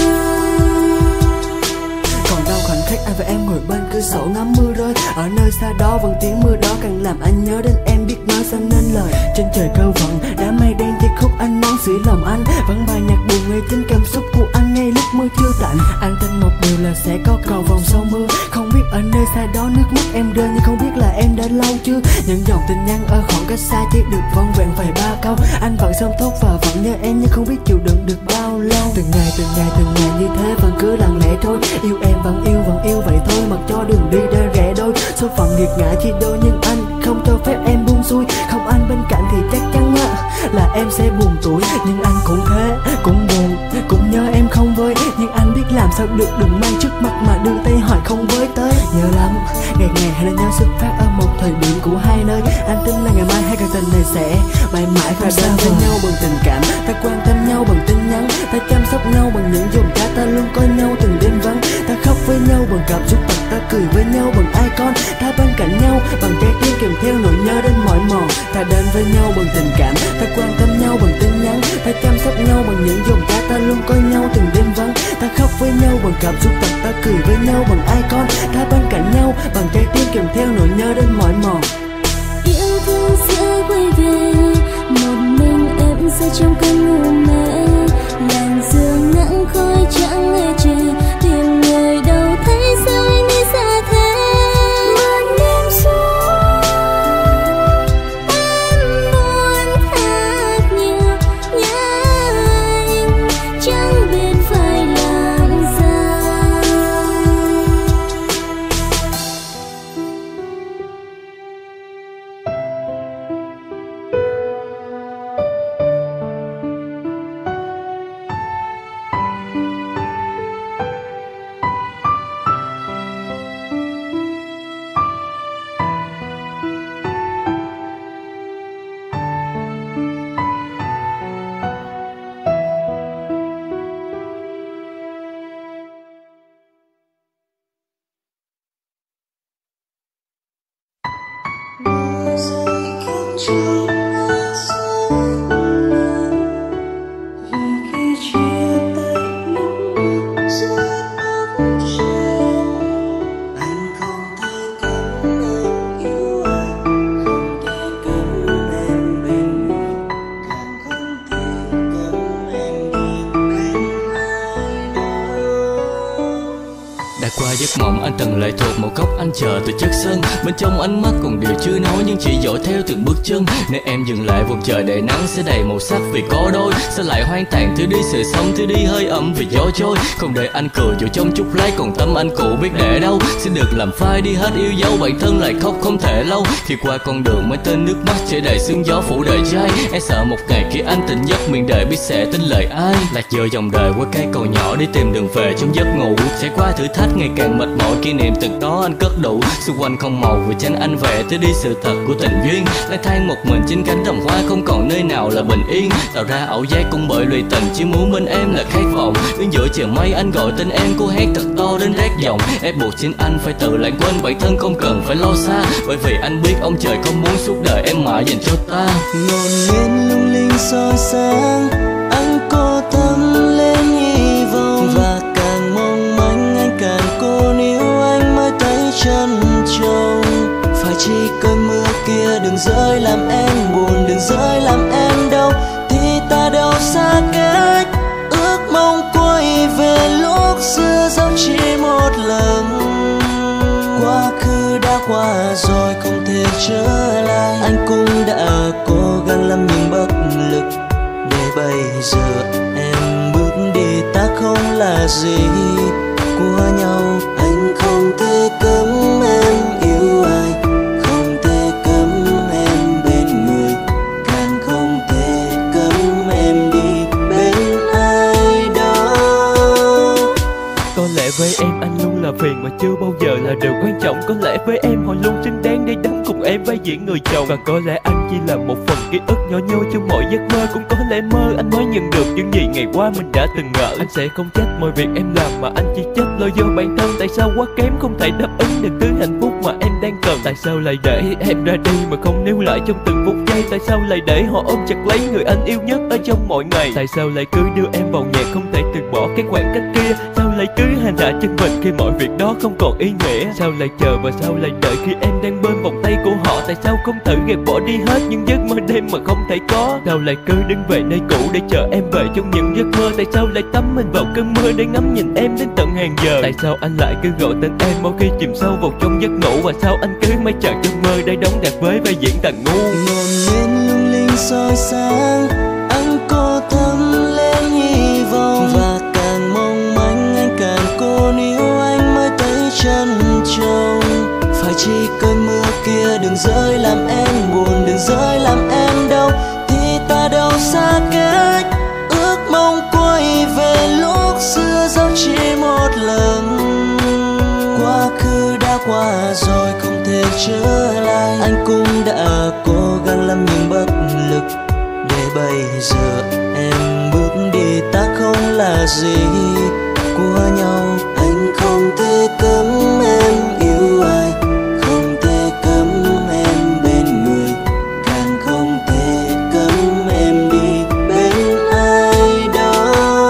Còn đâu khoảnh khắc anh và em ngồi bên cửa sổ ngắm mưa rơi, ở nơi xa đó vẫn tiếng mưa đó càng làm anh nhớ đến em, biết nói sao nên lời. Trên trời cao vần đám mây đen che khúc anh nắng sưởi lòng anh, vẫn bài nhạc buồn ngay chính cảm xúc của anh ngay lúc mưa chưa tạnh. Anh tin một điều là sẽ có cầu vòng sau mưa, không biết ở nơi xa đó nước mắt em rơi nhưng không biết là em đã lâu chưa. Những dòng tin nhắn ở khoảng cách xa chỉ được vòn vẹn vài ba câu, anh vẫn sớm thốt và vẫn nhớ em nhưng không biết chịu đựng được bao lâu. Từng ngày từng ngày từng ngày như thế vẫn cứ lặng lẽ trôi, yêu em vẫn yêu vẫn yêu vậy thôi, mặc cho đường đi đã rẽ đôi. Số phận nghiệt ngã chia đôi nhưng anh không cho phép em buông xuôi, không anh bên cạnh thì chắc chắn là em sẽ buồn tuổi. Nhưng anh cũng thế, cũng buồn, cũng nhớ em không với, nhưng anh biết làm sao được, đừng mang trước mặt mà đưa tay hỏi không với tới. Nhớ lắm, ngày ngày hay là nhớ xuất phát ở một thời điểm của hai nơi. Anh tin là ngày mai hai cuộc tình này sẽ mãi mãi và đến với nhau bằng tình cảm, ta quan tâm nhau bằng tin nhắn, ta chăm sóc nhau bằng những dòng cá, ta luôn coi nhau từng đêm vắng. Ta khóc với nhau bằng cảm xúc thật, ta cười với nhau bằng icon, ta bên cạnh nhau bằng trái tim kèm theo nỗi nhớ đến mỏi mòn. Ta đến với nhau bằng tình cảm, ta quan tâm nhau bằng tin nhắn, ta chăm sóc nhau bằng những dòng cá, ta luôn coi nhau từng đêm vắng. Ta khóc với nhau bằng cảm xúc thật, ta cười với nhau bằng icon, ta bên cạnh nhau bằng trái tim kèm theo nỗi nhớ đến mỏi mòn. Yêu thương sẽ quay về, một mình em sẽ trong cơn ngủ mê. Làn sương nặng khói chẳng ngơi chờ, tìm người đâu thấy sao anh đi xa thế. Một đêm xuống em muốn thật nhiều nhớ anh, chẳng biết phải làm sao. Đã qua giấc mộng anh từng lệ thuộc một góc anh chờ từ chất sân. Bên trong ánh mắt còn điều chưa nói nhưng chỉ dõi theo từng bước chân. Nếu em dừng lại vùng trời đầy nắng sẽ đầy màu sắc vì có đôi. Sao lại hoang tàn thứ đi sự sống thứ đi hơi ẩm vì gió trôi. Không để anh cười dù trong chút lát còn tâm anh cũ biết để đâu. Xin được làm phai đi hết yêu dấu bản thân lại khóc không thể lâu. Khi qua con đường mấy tên nước mắt chảy đầy sương gió phủ đời trai. Em sợ một ngày khi anh tỉnh giấc miền đời biết sẽ tin lời ai. Lạc giờ dòng đời qua cây cầu nhỏ đi tìm đường về trong giấc ngủ. Sẽ qua thử thách ngày càng mệt mỏi kỷ niệm từng đó anh cất đủ. Xung quanh không màu vì tranh anh vẽ tới đi sự thật của tình duyên. Lang thang một mình trên cánh đồng hoa không còn nơi nào là bình yên. Tạo ra ảo giác cũng bởi lụy tình chỉ muốn bên em là khát vọng. Đứng giữa trời mây anh gọi tên em cô hét thật to đến rát giọng. Em buộc chính anh phải tự lãng quên bản thân không cần phải lo xa. Bởi vì anh biết ông trời không muốn suốt đời em mãi dành cho ta. Ngọn nến lung linh soi sáng anh cô thắm lên hy vọng. Và càng mong manh anh càng cô níu anh mới thấy trân trọng. Phải chỉ cơn mưa kia đừng rơi làm em buồn đừng rơi làm em đau. Thì ta đâu xa cách ước mong quay về lúc xưa dẫu chỉ một lần. Quá khứ đã qua rồi không thể trở lại. Anh cũng đã cố gắng lắm nhưng bất lực. Để bây giờ em bước đi ta không là gì của nhau. Anh không thể cấm em yêu ai, không thể cấm em bên người, càng không thể cấm em đi bên ai đó. Có lẽ với em anh luôn là phiền mà chưa bao giờ là điều quan trọng. Có lẽ với em họ luôn xứng đáng để đóng cùng em vai diễn người chồng. Và có lẽ anh chỉ là một phần ký ức nhỏ nhoi trong mọi giấc mơ. Cũng có lẽ mơ anh mới nhận được những gì ngày qua mình đã từng ngờ. Anh sẽ không trách mọi việc em làm mà anh chỉ trách lỗi do bản thân. Tại sao quá kém không thể đáp ứng được thứ hạnh phúc mà em đang cần. Tại sao lại để em ra đi mà không níu lại trong từng phút giây. Tại sao lại để họ ôm chặt lấy người anh yêu nhất ở trong mọi ngày. Tại sao lại cứ đưa em vào nhạc không thể từ bỏ cái khoảng cách kia. Sao lại cứ hành hạ chân mình khi mọi việc đó không còn ý nghĩa. Sao lại chờ và sao lại đợi khi em đang bên vòng tay của họ. Tại sao không thử gạt bỏ đi hết những giấc mơ đêm mà không thể có. Sao lại cứ đứng về nơi cũ để chờ em về trong những giấc mơ. Tại sao lại tắm mình vào cơn mưa để ngắm nhìn em đến tận hàng giờ. Tại sao anh lại cứ gọi tên em mỗi khi chìm sâu vào trong giấc ngủ. Và sao anh cứ mây chờ trong mơ để đóng đặt với vai diễn tàn ngu. Ngọn nến lung linh soi sáng anh cô thắm lên hy vọng. Và càng mong manh anh càng cô níu anh mới thấy trân trọng. Phải chỉ cơn mưa kia đừng rơi làm em buồn đừng rơi làm em đau. Thì ta đâu xa cách ước mong quay về lúc xưa dẫu chỉ một lần. Quá khứ đã qua rồi không thể trở lại. Anh cũng đã cố gắng lắm nhưng bất lực. Để bây giờ em bước đi ta không là gì của nhau. Anh không thể cấm em yêu ai, không thể cấm em bên người, càng không thể cấm em đi bên ai đó.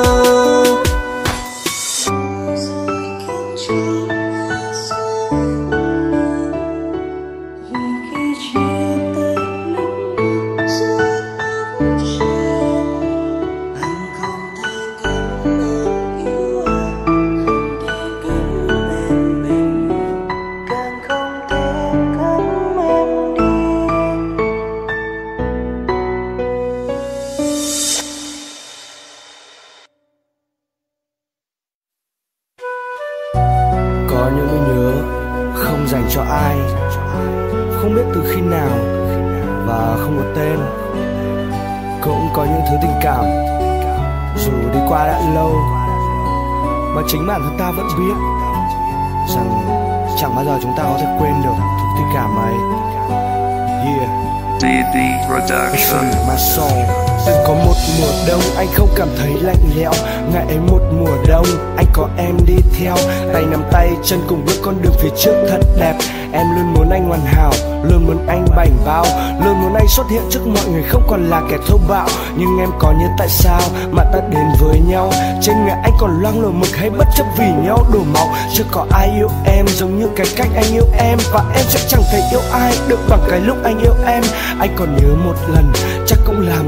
Có những nỗi nhớ không dành cho ai, không biết từ khi nào và không có tên. Cũng có những thứ tình cảm dù đi qua đã lâu mà chính bản thân ta vẫn biết rằng chẳng bao giờ chúng ta có thể quên được tình cảm ấy. Yeah. đê đê Production. My soul. Từng có một mùa đông anh không cảm thấy lạnh lẽo. Ngày ấy một mùa đông anh có em đi theo, tay nắm tay chân cùng bước con đường phía trước thật đẹp. Em luôn muốn anh hoàn hảo, luôn muốn anh bảnh bao, luôn muốn anh xuất hiện trước mọi người không còn là kẻ thô bạo. Nhưng em có nhớ tại sao mà ta đến với nhau. Trên người anh còn loang lổ mực hay bất chấp vì nhau đổ máu. Chưa có ai yêu em giống như cái cách anh yêu em, và em sẽ chẳng thể yêu ai được bằng cái lúc anh yêu em. Anh còn nhớ một lần chắc cũng là một lần cuối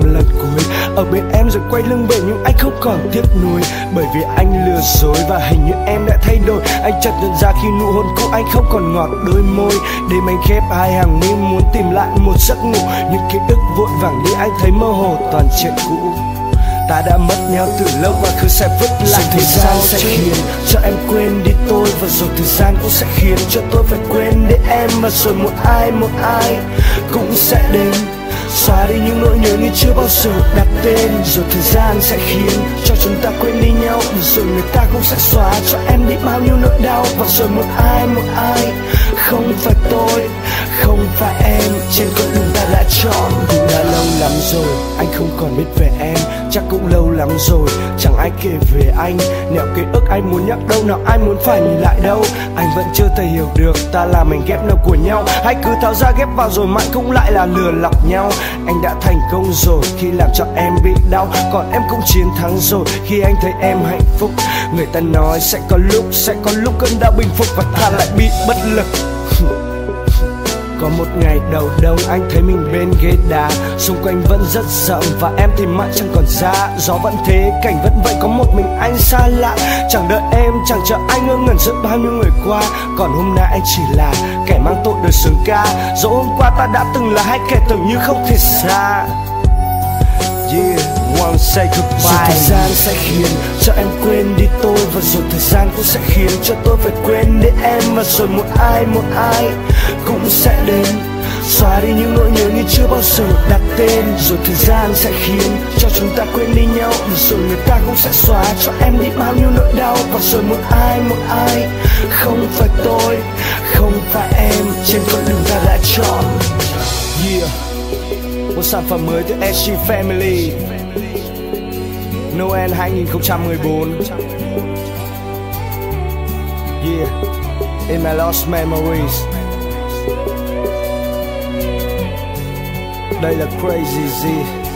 cối. Ở bên em rồi quay lưng về nhưng anh không còn tiếc nuối, bởi vì anh lừa dối và hình như em đã thay đổi. Anh chợt nhận ra khi nụ hôn cũ anh không còn ngọt đôi môi. Đêm anh khép hai hàng mi muốn tìm lại một giấc ngủ, những ký ức vội vàng đi anh thấy mơ hồ toàn chuyện cũ. Ta đã mất nhau từ lâu và cứ sẽ vứt lại. Thời gian sẽ khiến cho em quên đi tôi, và rồi thời gian cũng sẽ khiến cho tôi phải quên đi em. Và rồi một ai một ai cũng sẽ đến xóa đi những nỗi nhớ như chưa bao giờ đặt tên. Rồi thời gian sẽ khiến cho chúng ta quên đi nhau, rồi người ta cũng sẽ xóa cho em đi bao nhiêu nỗi đau. Và rồi một ai một ai không phải tôi, không phải em, trên con đường ta đã chọn. Cũng đã lâu lắm rồi anh không còn biết về em, chắc cũng lâu lắm rồi chẳng ai kể về anh. Nẻo ký ức anh muốn nhắc đâu, nào ai muốn phải nhìn lại đâu. Anh vẫn chưa thể hiểu được ta là mảnh ghép nào của nhau, hay cứ tháo ra ghép vào rồi mãi cũng lại là lừa lọc nhau. Anh đã thành công rồi khi làm cho em bị đau, còn em cũng chiến thắng rồi khi anh thấy em hạnh phúc. Người ta nói sẽ có lúc, sẽ có lúc cơn đau bình phục và ta lại bị bất lực. Có một ngày đầu đông anh thấy mình bên ghế đá, xung quanh vẫn rất rộng và em thì mãi chẳng còn ra. Gió vẫn thế, cảnh vẫn vậy, có một mình anh xa lạ. Chẳng đợi em, chẳng chờ anh ngơ ngẩn giữa bao nhiêu người qua. Còn hôm nay anh chỉ là kẻ mang tội đời sướng ca, dẫu hôm qua ta đã từng là hai kẻ tưởng như không thể xa. Yeah, wanna say goodbye. Rồi thời gian sẽ khiến cho em quên đi tôi, và rồi thời gian cũng sẽ khiến cho tôi phải quên đi em. Và rồi một ai một ai cũng sẽ đến xóa đi những nỗi nhớ như chưa bao giờ đặt tên. Rồi thời gian sẽ khiến cho chúng ta quên đi nhau, rồi người ta cũng sẽ xóa cho em đi bao nhiêu nỗi đau. Và rồi một ai một ai không phải tôi, không phải em, trên con đường ta đã chọn. Yeah, một sản phẩm mới từ ét giê Family, Noel hai không một bốn. Yeah, in my lost memories. Đây là Crazy Z.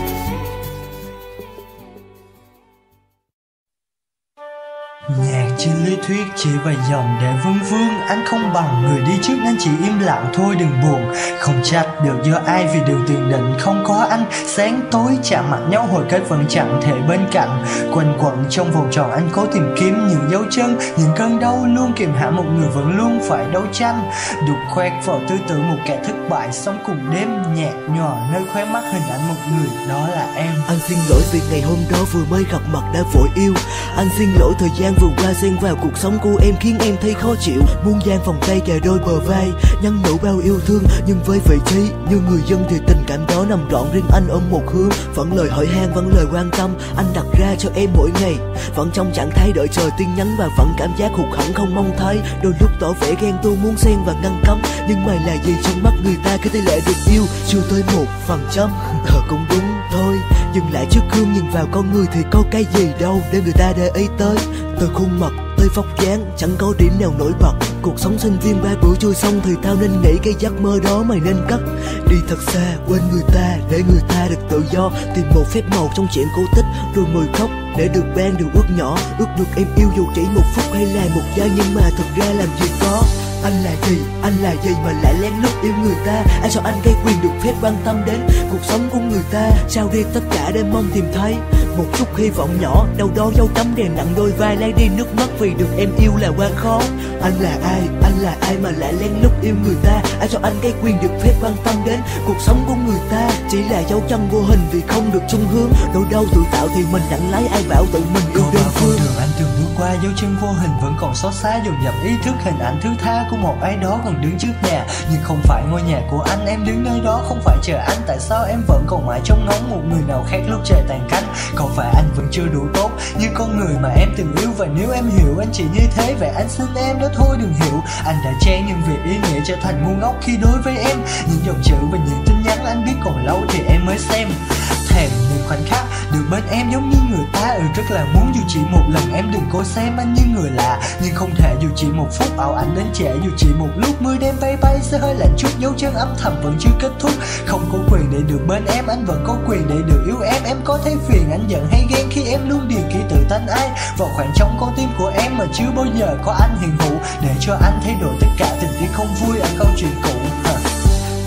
Nhạc trên lý thuyết chỉ vài dòng để vương vương. Anh không bằng người đi trước nên chỉ im lặng thôi đừng buồn. Không trách được do ai vì điều tiền định không có anh. Sáng tối chạm mặt nhau hồi kết vẫn chẳng thể bên cạnh. Quanh quẩn trong vòng tròn anh cố tìm kiếm những dấu chân, những cơn đau luôn kìm hãm một người vẫn luôn phải đấu tranh. Đục khoét vào tư tưởng một kẻ thất bại sống cùng đêm nhạt nhòa nơi khóe mắt hình ảnh một người đó là em. Anh xin lỗi vì ngày hôm đó vừa mới gặp mặt đã vội yêu. Anh xin lỗi thời gian vừa qua xen vào cuộc sống của em khiến em thấy khó chịu. Muốn dang vòng tay kề đôi bờ vai, nhắn nhủ bao yêu thương, nhưng với vị trí như người dân thì tình cảm đó nằm trọn riêng anh ở một hướng. Vẫn lời hỏi han, vẫn lời quan tâm anh đặt ra cho em mỗi ngày, vẫn trong trạng thái đợi chờ tin nhắn và vẫn cảm giác hụt hẫng không mong thấy. Đôi lúc tỏ vẻ ghen tôi muốn xen và ngăn cấm, nhưng mày là gì trong mắt người ta, cái tỷ lệ được yêu chưa tới một phần trăm. Ờ cũng đúng thôi, dừng lại trước gương nhìn vào con người thì có cái gì đâu để người ta để ý tới. Từ khuôn mặt tới vóc dáng chẳng có điểm nào nổi bật. Cuộc sống sinh viên ba bữa trôi xong thì tao nên nghĩ cái giấc mơ đó mày nên cất. Đi thật xa quên người ta để người ta được tự do, tìm một phép màu trong chuyện cổ tích rồi mời khóc để được ban điều ước nhỏ. Ước được em yêu dù chỉ một phút hay là một giây, nhưng mà thực ra làm gì có. Anh là gì, anh là gì mà lại lén lút yêu người ta? Anh sao anh gây quyền được phép quan tâm đến cuộc sống của người ta? Sao đi tất cả để mong tìm thấy một chút hy vọng nhỏ, đâu đó dấu chấm đè nặng đôi vai, lấy đi nước mắt vì được em yêu là quan khó. Anh là ai, anh là ai mà lại lén lút yêu người ta? Anh sao anh gây quyền được phép quan tâm đến cuộc sống của người ta? Chỉ là dấu chân vô hình vì không được chung hướng, nỗi đau tự tạo thì mình chẳng lấy, ai bảo tự mình yêu đơn phương. Đường anh từng bước qua dấu chân vô hình vẫn còn xót xa, dồn dập ý thức hình ảnh thứ tha của một ai đó còn đứng trước nhà, nhưng không phải ngôi nhà của anh. Em đứng nơi đó không phải chờ anh, tại sao em vẫn còn mãi trông ngóng một người nào khác lúc trời tàn cánh? Không phải anh vẫn chưa đủ tốt như con người mà em từng yêu, và nếu em hiểu anh chỉ như thế vậy anh xin em đó thôi đừng hiểu. Anh đã che nhưng vì ý nghĩa trở thành ngu ngốc khi đối với em. Những dòng chữ và những tin nhắn anh biết còn lâu thì em mới xem. Thèm những khoảnh khắc được bên em giống như người ta, ừ rất là muốn dù chỉ một lần em đừng cố xem anh như người lạ, nhưng không thể dù chỉ một phút ảo ảnh đến trễ, dù chỉ một lúc mưa đêm bay bay sẽ hơi lạnh chút, dấu chân âm thầm vẫn chưa kết thúc. Không có quyền để được bên em, anh vẫn có quyền để được yêu em. Em có thấy phiền anh giận hay ghen khi em luôn điền ký tự tên ai vào khoảng trống con tim của em mà chưa bao giờ có anh hiện hữu để cho anh thay đổi tất cả tình tiết không vui ở câu chuyện cũ.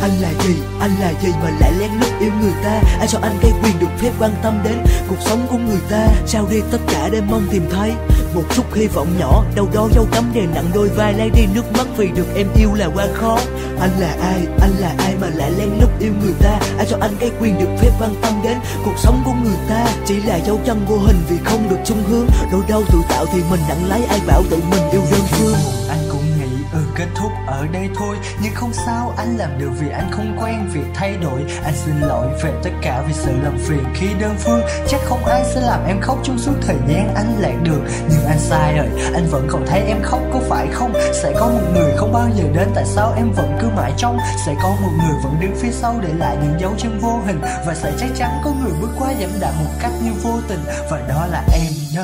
Anh là gì, anh là gì mà lại lén lút yêu người ta? Ai cho anh cái quyền được phép quan tâm đến cuộc sống của người ta? Sao đi tất cả để mong tìm thấy một chút hy vọng nhỏ, đâu đó dấu cắm đè nặng đôi vai, lấy đi nước mắt vì được em yêu là quá khó. Anh là ai, anh là ai mà lại lén lút yêu người ta? Ai cho anh cái quyền được phép quan tâm đến cuộc sống của người ta? Chỉ là dấu chân vô hình vì không được chung hướng, nỗi đau tự tạo thì mình nặng lấy, ai bảo tự mình yêu đơn phương. Anh cũng nghĩ ừ kết thúc ở đây thôi, nhưng không sao, anh làm được vì anh không quen việc thay đổi. Anh xin lỗi về tất cả vì sự làm phiền khi đơn phương. Chắc không ai sẽ làm em khóc trong suốt thời gian anh lạc được, nhưng anh sai rồi, anh vẫn còn thấy em khóc có phải không? Sẽ có một người không bao giờ đến, tại sao em vẫn cứ mãi trông? Sẽ có một người vẫn đứng phía sau để lại những dấu chân vô hình, và sẽ chắc chắn có người bước qua giảm đạm một cách như vô tình, và đó là em đó.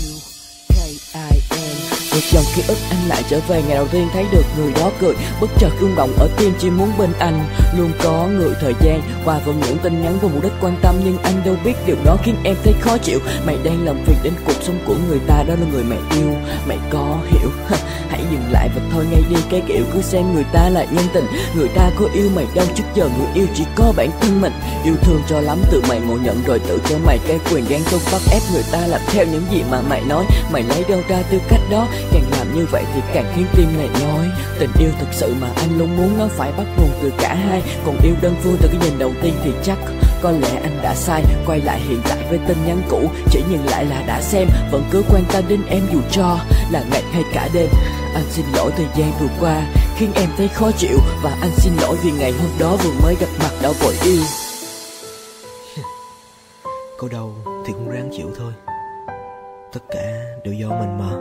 Một dòng ký ức anh lại trở về ngày đầu tiên thấy được người đó cười, bất chợt rung động ở tim chỉ muốn bên anh. Luôn có người thời gian qua vào những tin nhắn vô mục đích quan tâm, nhưng anh đâu biết điều đó khiến em thấy khó chịu. Mày đang làm việc đến cuộc sống của người ta, đó là người mày yêu, mày có hiểu? Hãy dừng lại và thôi ngay đi cái kiểu cứ xem người ta là nhân tình. Người ta có yêu mày đâu, trước giờ người yêu chỉ có bản thân mình. Yêu thương cho lắm tự mày ngộ nhận rồi tự cho mày cái quyền gan tôn bắt ép người ta làm theo những gì mà mày nói. Mày lấy đâu ra tư cách đó? Càng làm như vậy thì càng khiến tim này nhói. Tình yêu thực sự mà anh luôn muốn nó phải bắt nguồn từ cả hai. Còn yêu đơn phương từ cái nhìn đầu tiên thì chắc có lẽ anh đã sai. Quay lại hiện tại với tin nhắn cũ, chỉ nhìn lại là đã xem. Vẫn cứ quan tâm đến em dù cho là ngày hay cả đêm. Anh xin lỗi thời gian vừa qua khiến em thấy khó chịu, và anh xin lỗi vì ngày hôm đó vừa mới gặp mặt đã vội yêu. Có đâu thì cũng ráng chịu thôi, tất cả đều do mình mà.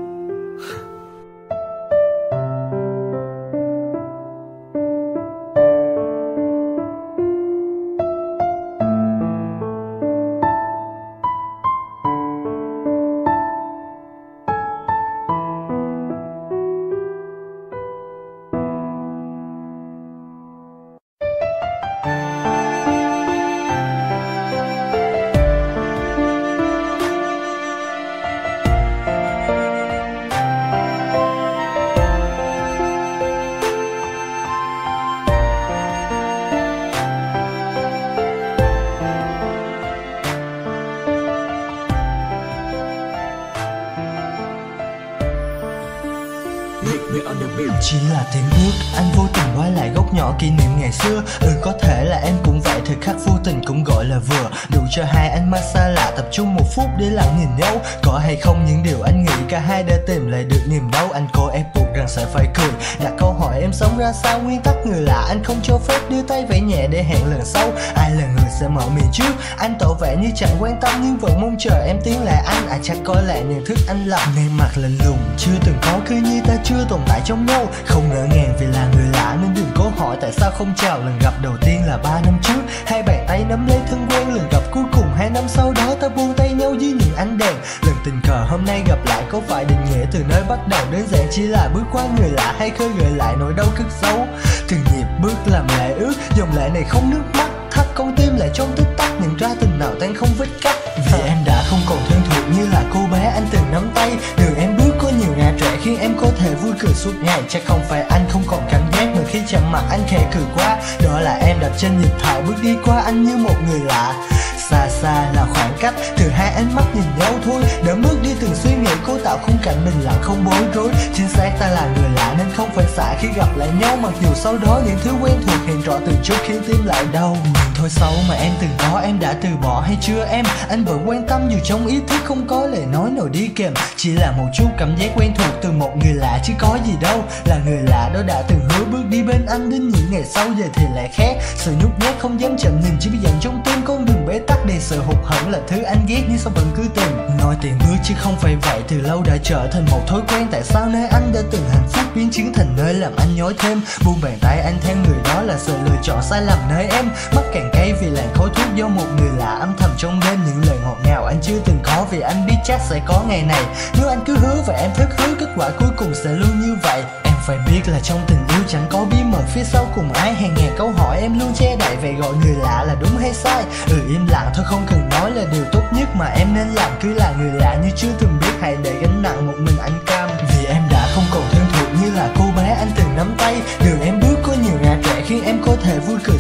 Chỉ là tiếng bước, anh vô tình quay lại góc nhỏ kỷ niệm ngày xưa. Ừ có thể là em cũng vậy, thời khắc vô tình cũng gọi là vừa đủ cho hai anh ma xa lạ tập trung một phút để lặng nhìn nhau. Có hay không những điều anh nghĩ cả hai đã tìm lại được niềm đau. Anh cố ép buộc rằng sẽ phải cười, đặt câu hỏi em sống ra sao. Nguyên tắc người lạ anh không cho phép, đưa tay vẫy nhẹ để hẹn lần sau. Ai là người sẽ mở miệng trước? Anh tỏ vẻ như chẳng quan tâm nhưng vẫn mong chờ em tiến lại anh. À chắc có lẽ nhận thức anh lầm nên mặt lạnh lùng. Chưa từng có cứ như ta chưa tồn tại trong nhau. Không ngỡ ngàng vì là người lạ nên đừng cố hỏi tại sao không chào. Lần gặp đầu tiên là ba năm trước, hai bàn tay nắm lấy thân quen. Lần gặp cuối cùng hai năm sau đó ta buông tay nhau dưới những ánh đèn. Lần tình cờ hôm nay gặp lại có phải định nghĩa từ nơi bắt đầu đơn giản chỉ là bước qua người lạ, hay khơi gợi lại nỗi đau cất giấu. Từng nhịp bước làm lệ ướt, dòng lệ này không nước mắt thắt con tim lại trong tích tắc, nhận ra tình nào tan không vết cắt. Vì em đã không còn thân thuộc như là cô bé anh từng nắm tay. Đường em bước có nhiều ngã rẽ khiến em có thể vui cười suốt ngày. Chắc không phải anh không còn cảm giác mà khi chạm mặt anh khẽ cười qua. Đó là em đặt chân nhịp thở bước đi qua anh như một người lạ. Xa xa là khoảng cách, từ hai ánh mắt nhìn nhau thôi. Đã bước đi từng suy nghĩ cố tạo khung cảnh bình lặng không bối rối. Chính xác ta là người lạ nên không phải xả khi gặp lại nhau. Mặc dù sau đó những thứ quen thuộc hiện rõ từng chút khiến tim lại đau. Nhưng thôi xấu mà em từng có em đã từ bỏ hay chưa em? Anh vẫn quan tâm dù trong ý thức không có lời nói nào đi kèm. Chỉ là một chút cảm giác quen thuộc từ một người lạ chứ có gì đâu. Là người lạ đó đã từng hứa bước đi bên anh đến những ngày sau, giờ thì lại khác. Sự nhút nhát không dám chậm nhìn chỉ bị dặn trong tim con đường bế tắc. Để sự hụt hẫng là thứ anh ghét nhưng sao vẫn cứ tìm. Nói tiền bước chứ không phải vậy, từ lâu đã trở thành một thói quen. Tại sao nơi anh đã từng hạnh phúc biến chiến thành nơi làm anh nhói thêm. Buông bàn tay anh theo người đó là sự lựa chọn sai lầm nơi em. Mắt càng cay vì làn khói thuốc do một người lạ âm thầm trong đêm. Những lời ngọt ngào anh chưa từng có vì anh biết chắc sẽ có ngày này. Nếu anh cứ hứa và em thất hứa, kết quả cuối cùng sẽ luôn như vậy. Em phải biết là trong tình yêu chẳng có bí mật phía sau cùng ai. Hàng ngàn câu hỏi em luôn che đậy, vậy gọi người lạ là đúng hay sai? Ừ im lặng thôi không cần nói là điều tốt nhất mà em nên làm. Cứ là người lạ như chưa từng biết, hãy để gánh nặng một mình anh cam. Vì em đã không còn thân thuộc như là cô bé anh từng nắm tay. Đường em bước có nhiều ngã rẽ khiến em có thể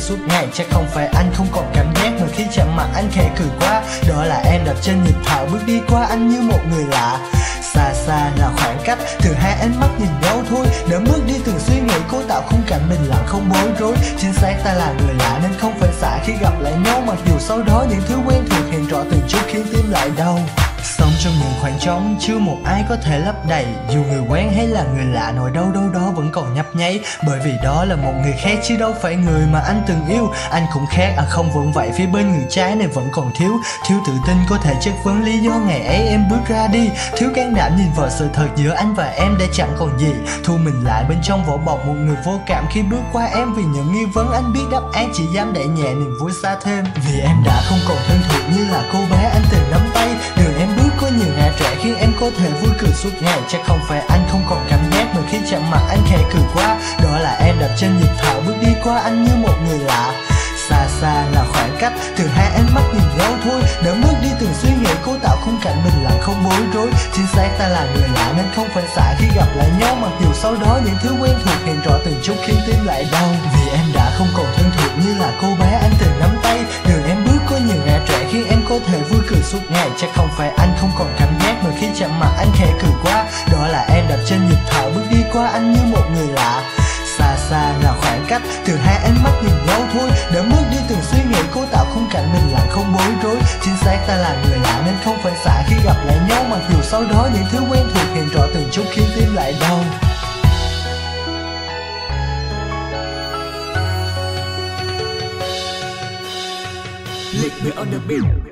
suốt ngày. Chắc không phải anh không còn cảm giác mà khi chạm mặt anh khẽ cười qua. Đó là em đập trên nhịp thở bước đi qua anh như một người lạ. Xa xa là khoảng cách, từ hai ánh mắt nhìn nhau thôi. Đã bước đi từng suy nghĩ, cố tạo khung cảnh bình lặng không bối rối. Chính xác ta là người lạ nên không phải xả khi gặp lại nhau. Mặc dù sau đó những thứ quen thuộc hiện rõ từng chút khiến tim lại đau. Sống trong những khoảng trống chưa một ai có thể lấp đầy. Dù người quen hay là người lạ, nỗi đau đâu đó vẫn còn nhấp nháy. Bởi vì đó là một người khác chứ đâu phải người mà anh từng yêu. Anh cũng khác, à không vẫn vậy, phía bên người trái này vẫn còn thiếu. Thiếu tự tin có thể chất vấn lý do ngày ấy em bước ra đi. Thiếu can đảm nhìn vào sự thật giữa anh và em đã chẳng còn gì. Thu mình lại bên trong vỏ bọc một người vô cảm khi bước qua em. Vì những nghi vấn anh biết đáp án chỉ dám đẩy nhẹ niềm vui xa thêm. Vì em đã không còn thân thuộc như là cô bé anh từng nắm tay. Đường em bước có nhiều ngã rẽ khiến em có thể vui cười suốt ngày. Chắc không phải anh không còn cảm giác mà khi chạm mặt anh khẽ cười qua. Đó là em đập trên nhịp thở bước đi qua anh như một người lạ. Xa xa là khoảng cách, từ hai ánh mắt nhìn nhau thôi. Đã bước đi từng suy nghĩ, cố tạo khung cảnh bình lặng không bối rối. Chính xác ta là người lạ nên không phải xả khi gặp lại nhau. Mặc dù sau đó những thứ quen thuộc hiện rõ từng chút khiến tim lại đau. Vì em đã không còn thân thuộc như là cô bé anh từng nắm tay. Đường em bước có nhiều ngã rẽ khiến em có thể vui cười suốt ngày. Chắc không phải anh không còn cảm giác mà khi chạm mặt anh khẽ cười qua. Đó là em đập trên nhịp thở bước đi qua anh như một người lạ. Xa xa là khoảng cách, từ hai ánh mắt nhìn nhau thôi. Đã bước đi từng suy nghĩ, cố tạo khung cảnh bình lặng không bối rối. Chính xác ta là người lạ nên không phải xả khi gặp lại nhau. Mặc dù sau đó những thứ quen thuộc hiện rõ từng chút khiến tim lại đau. Lick me on the beat.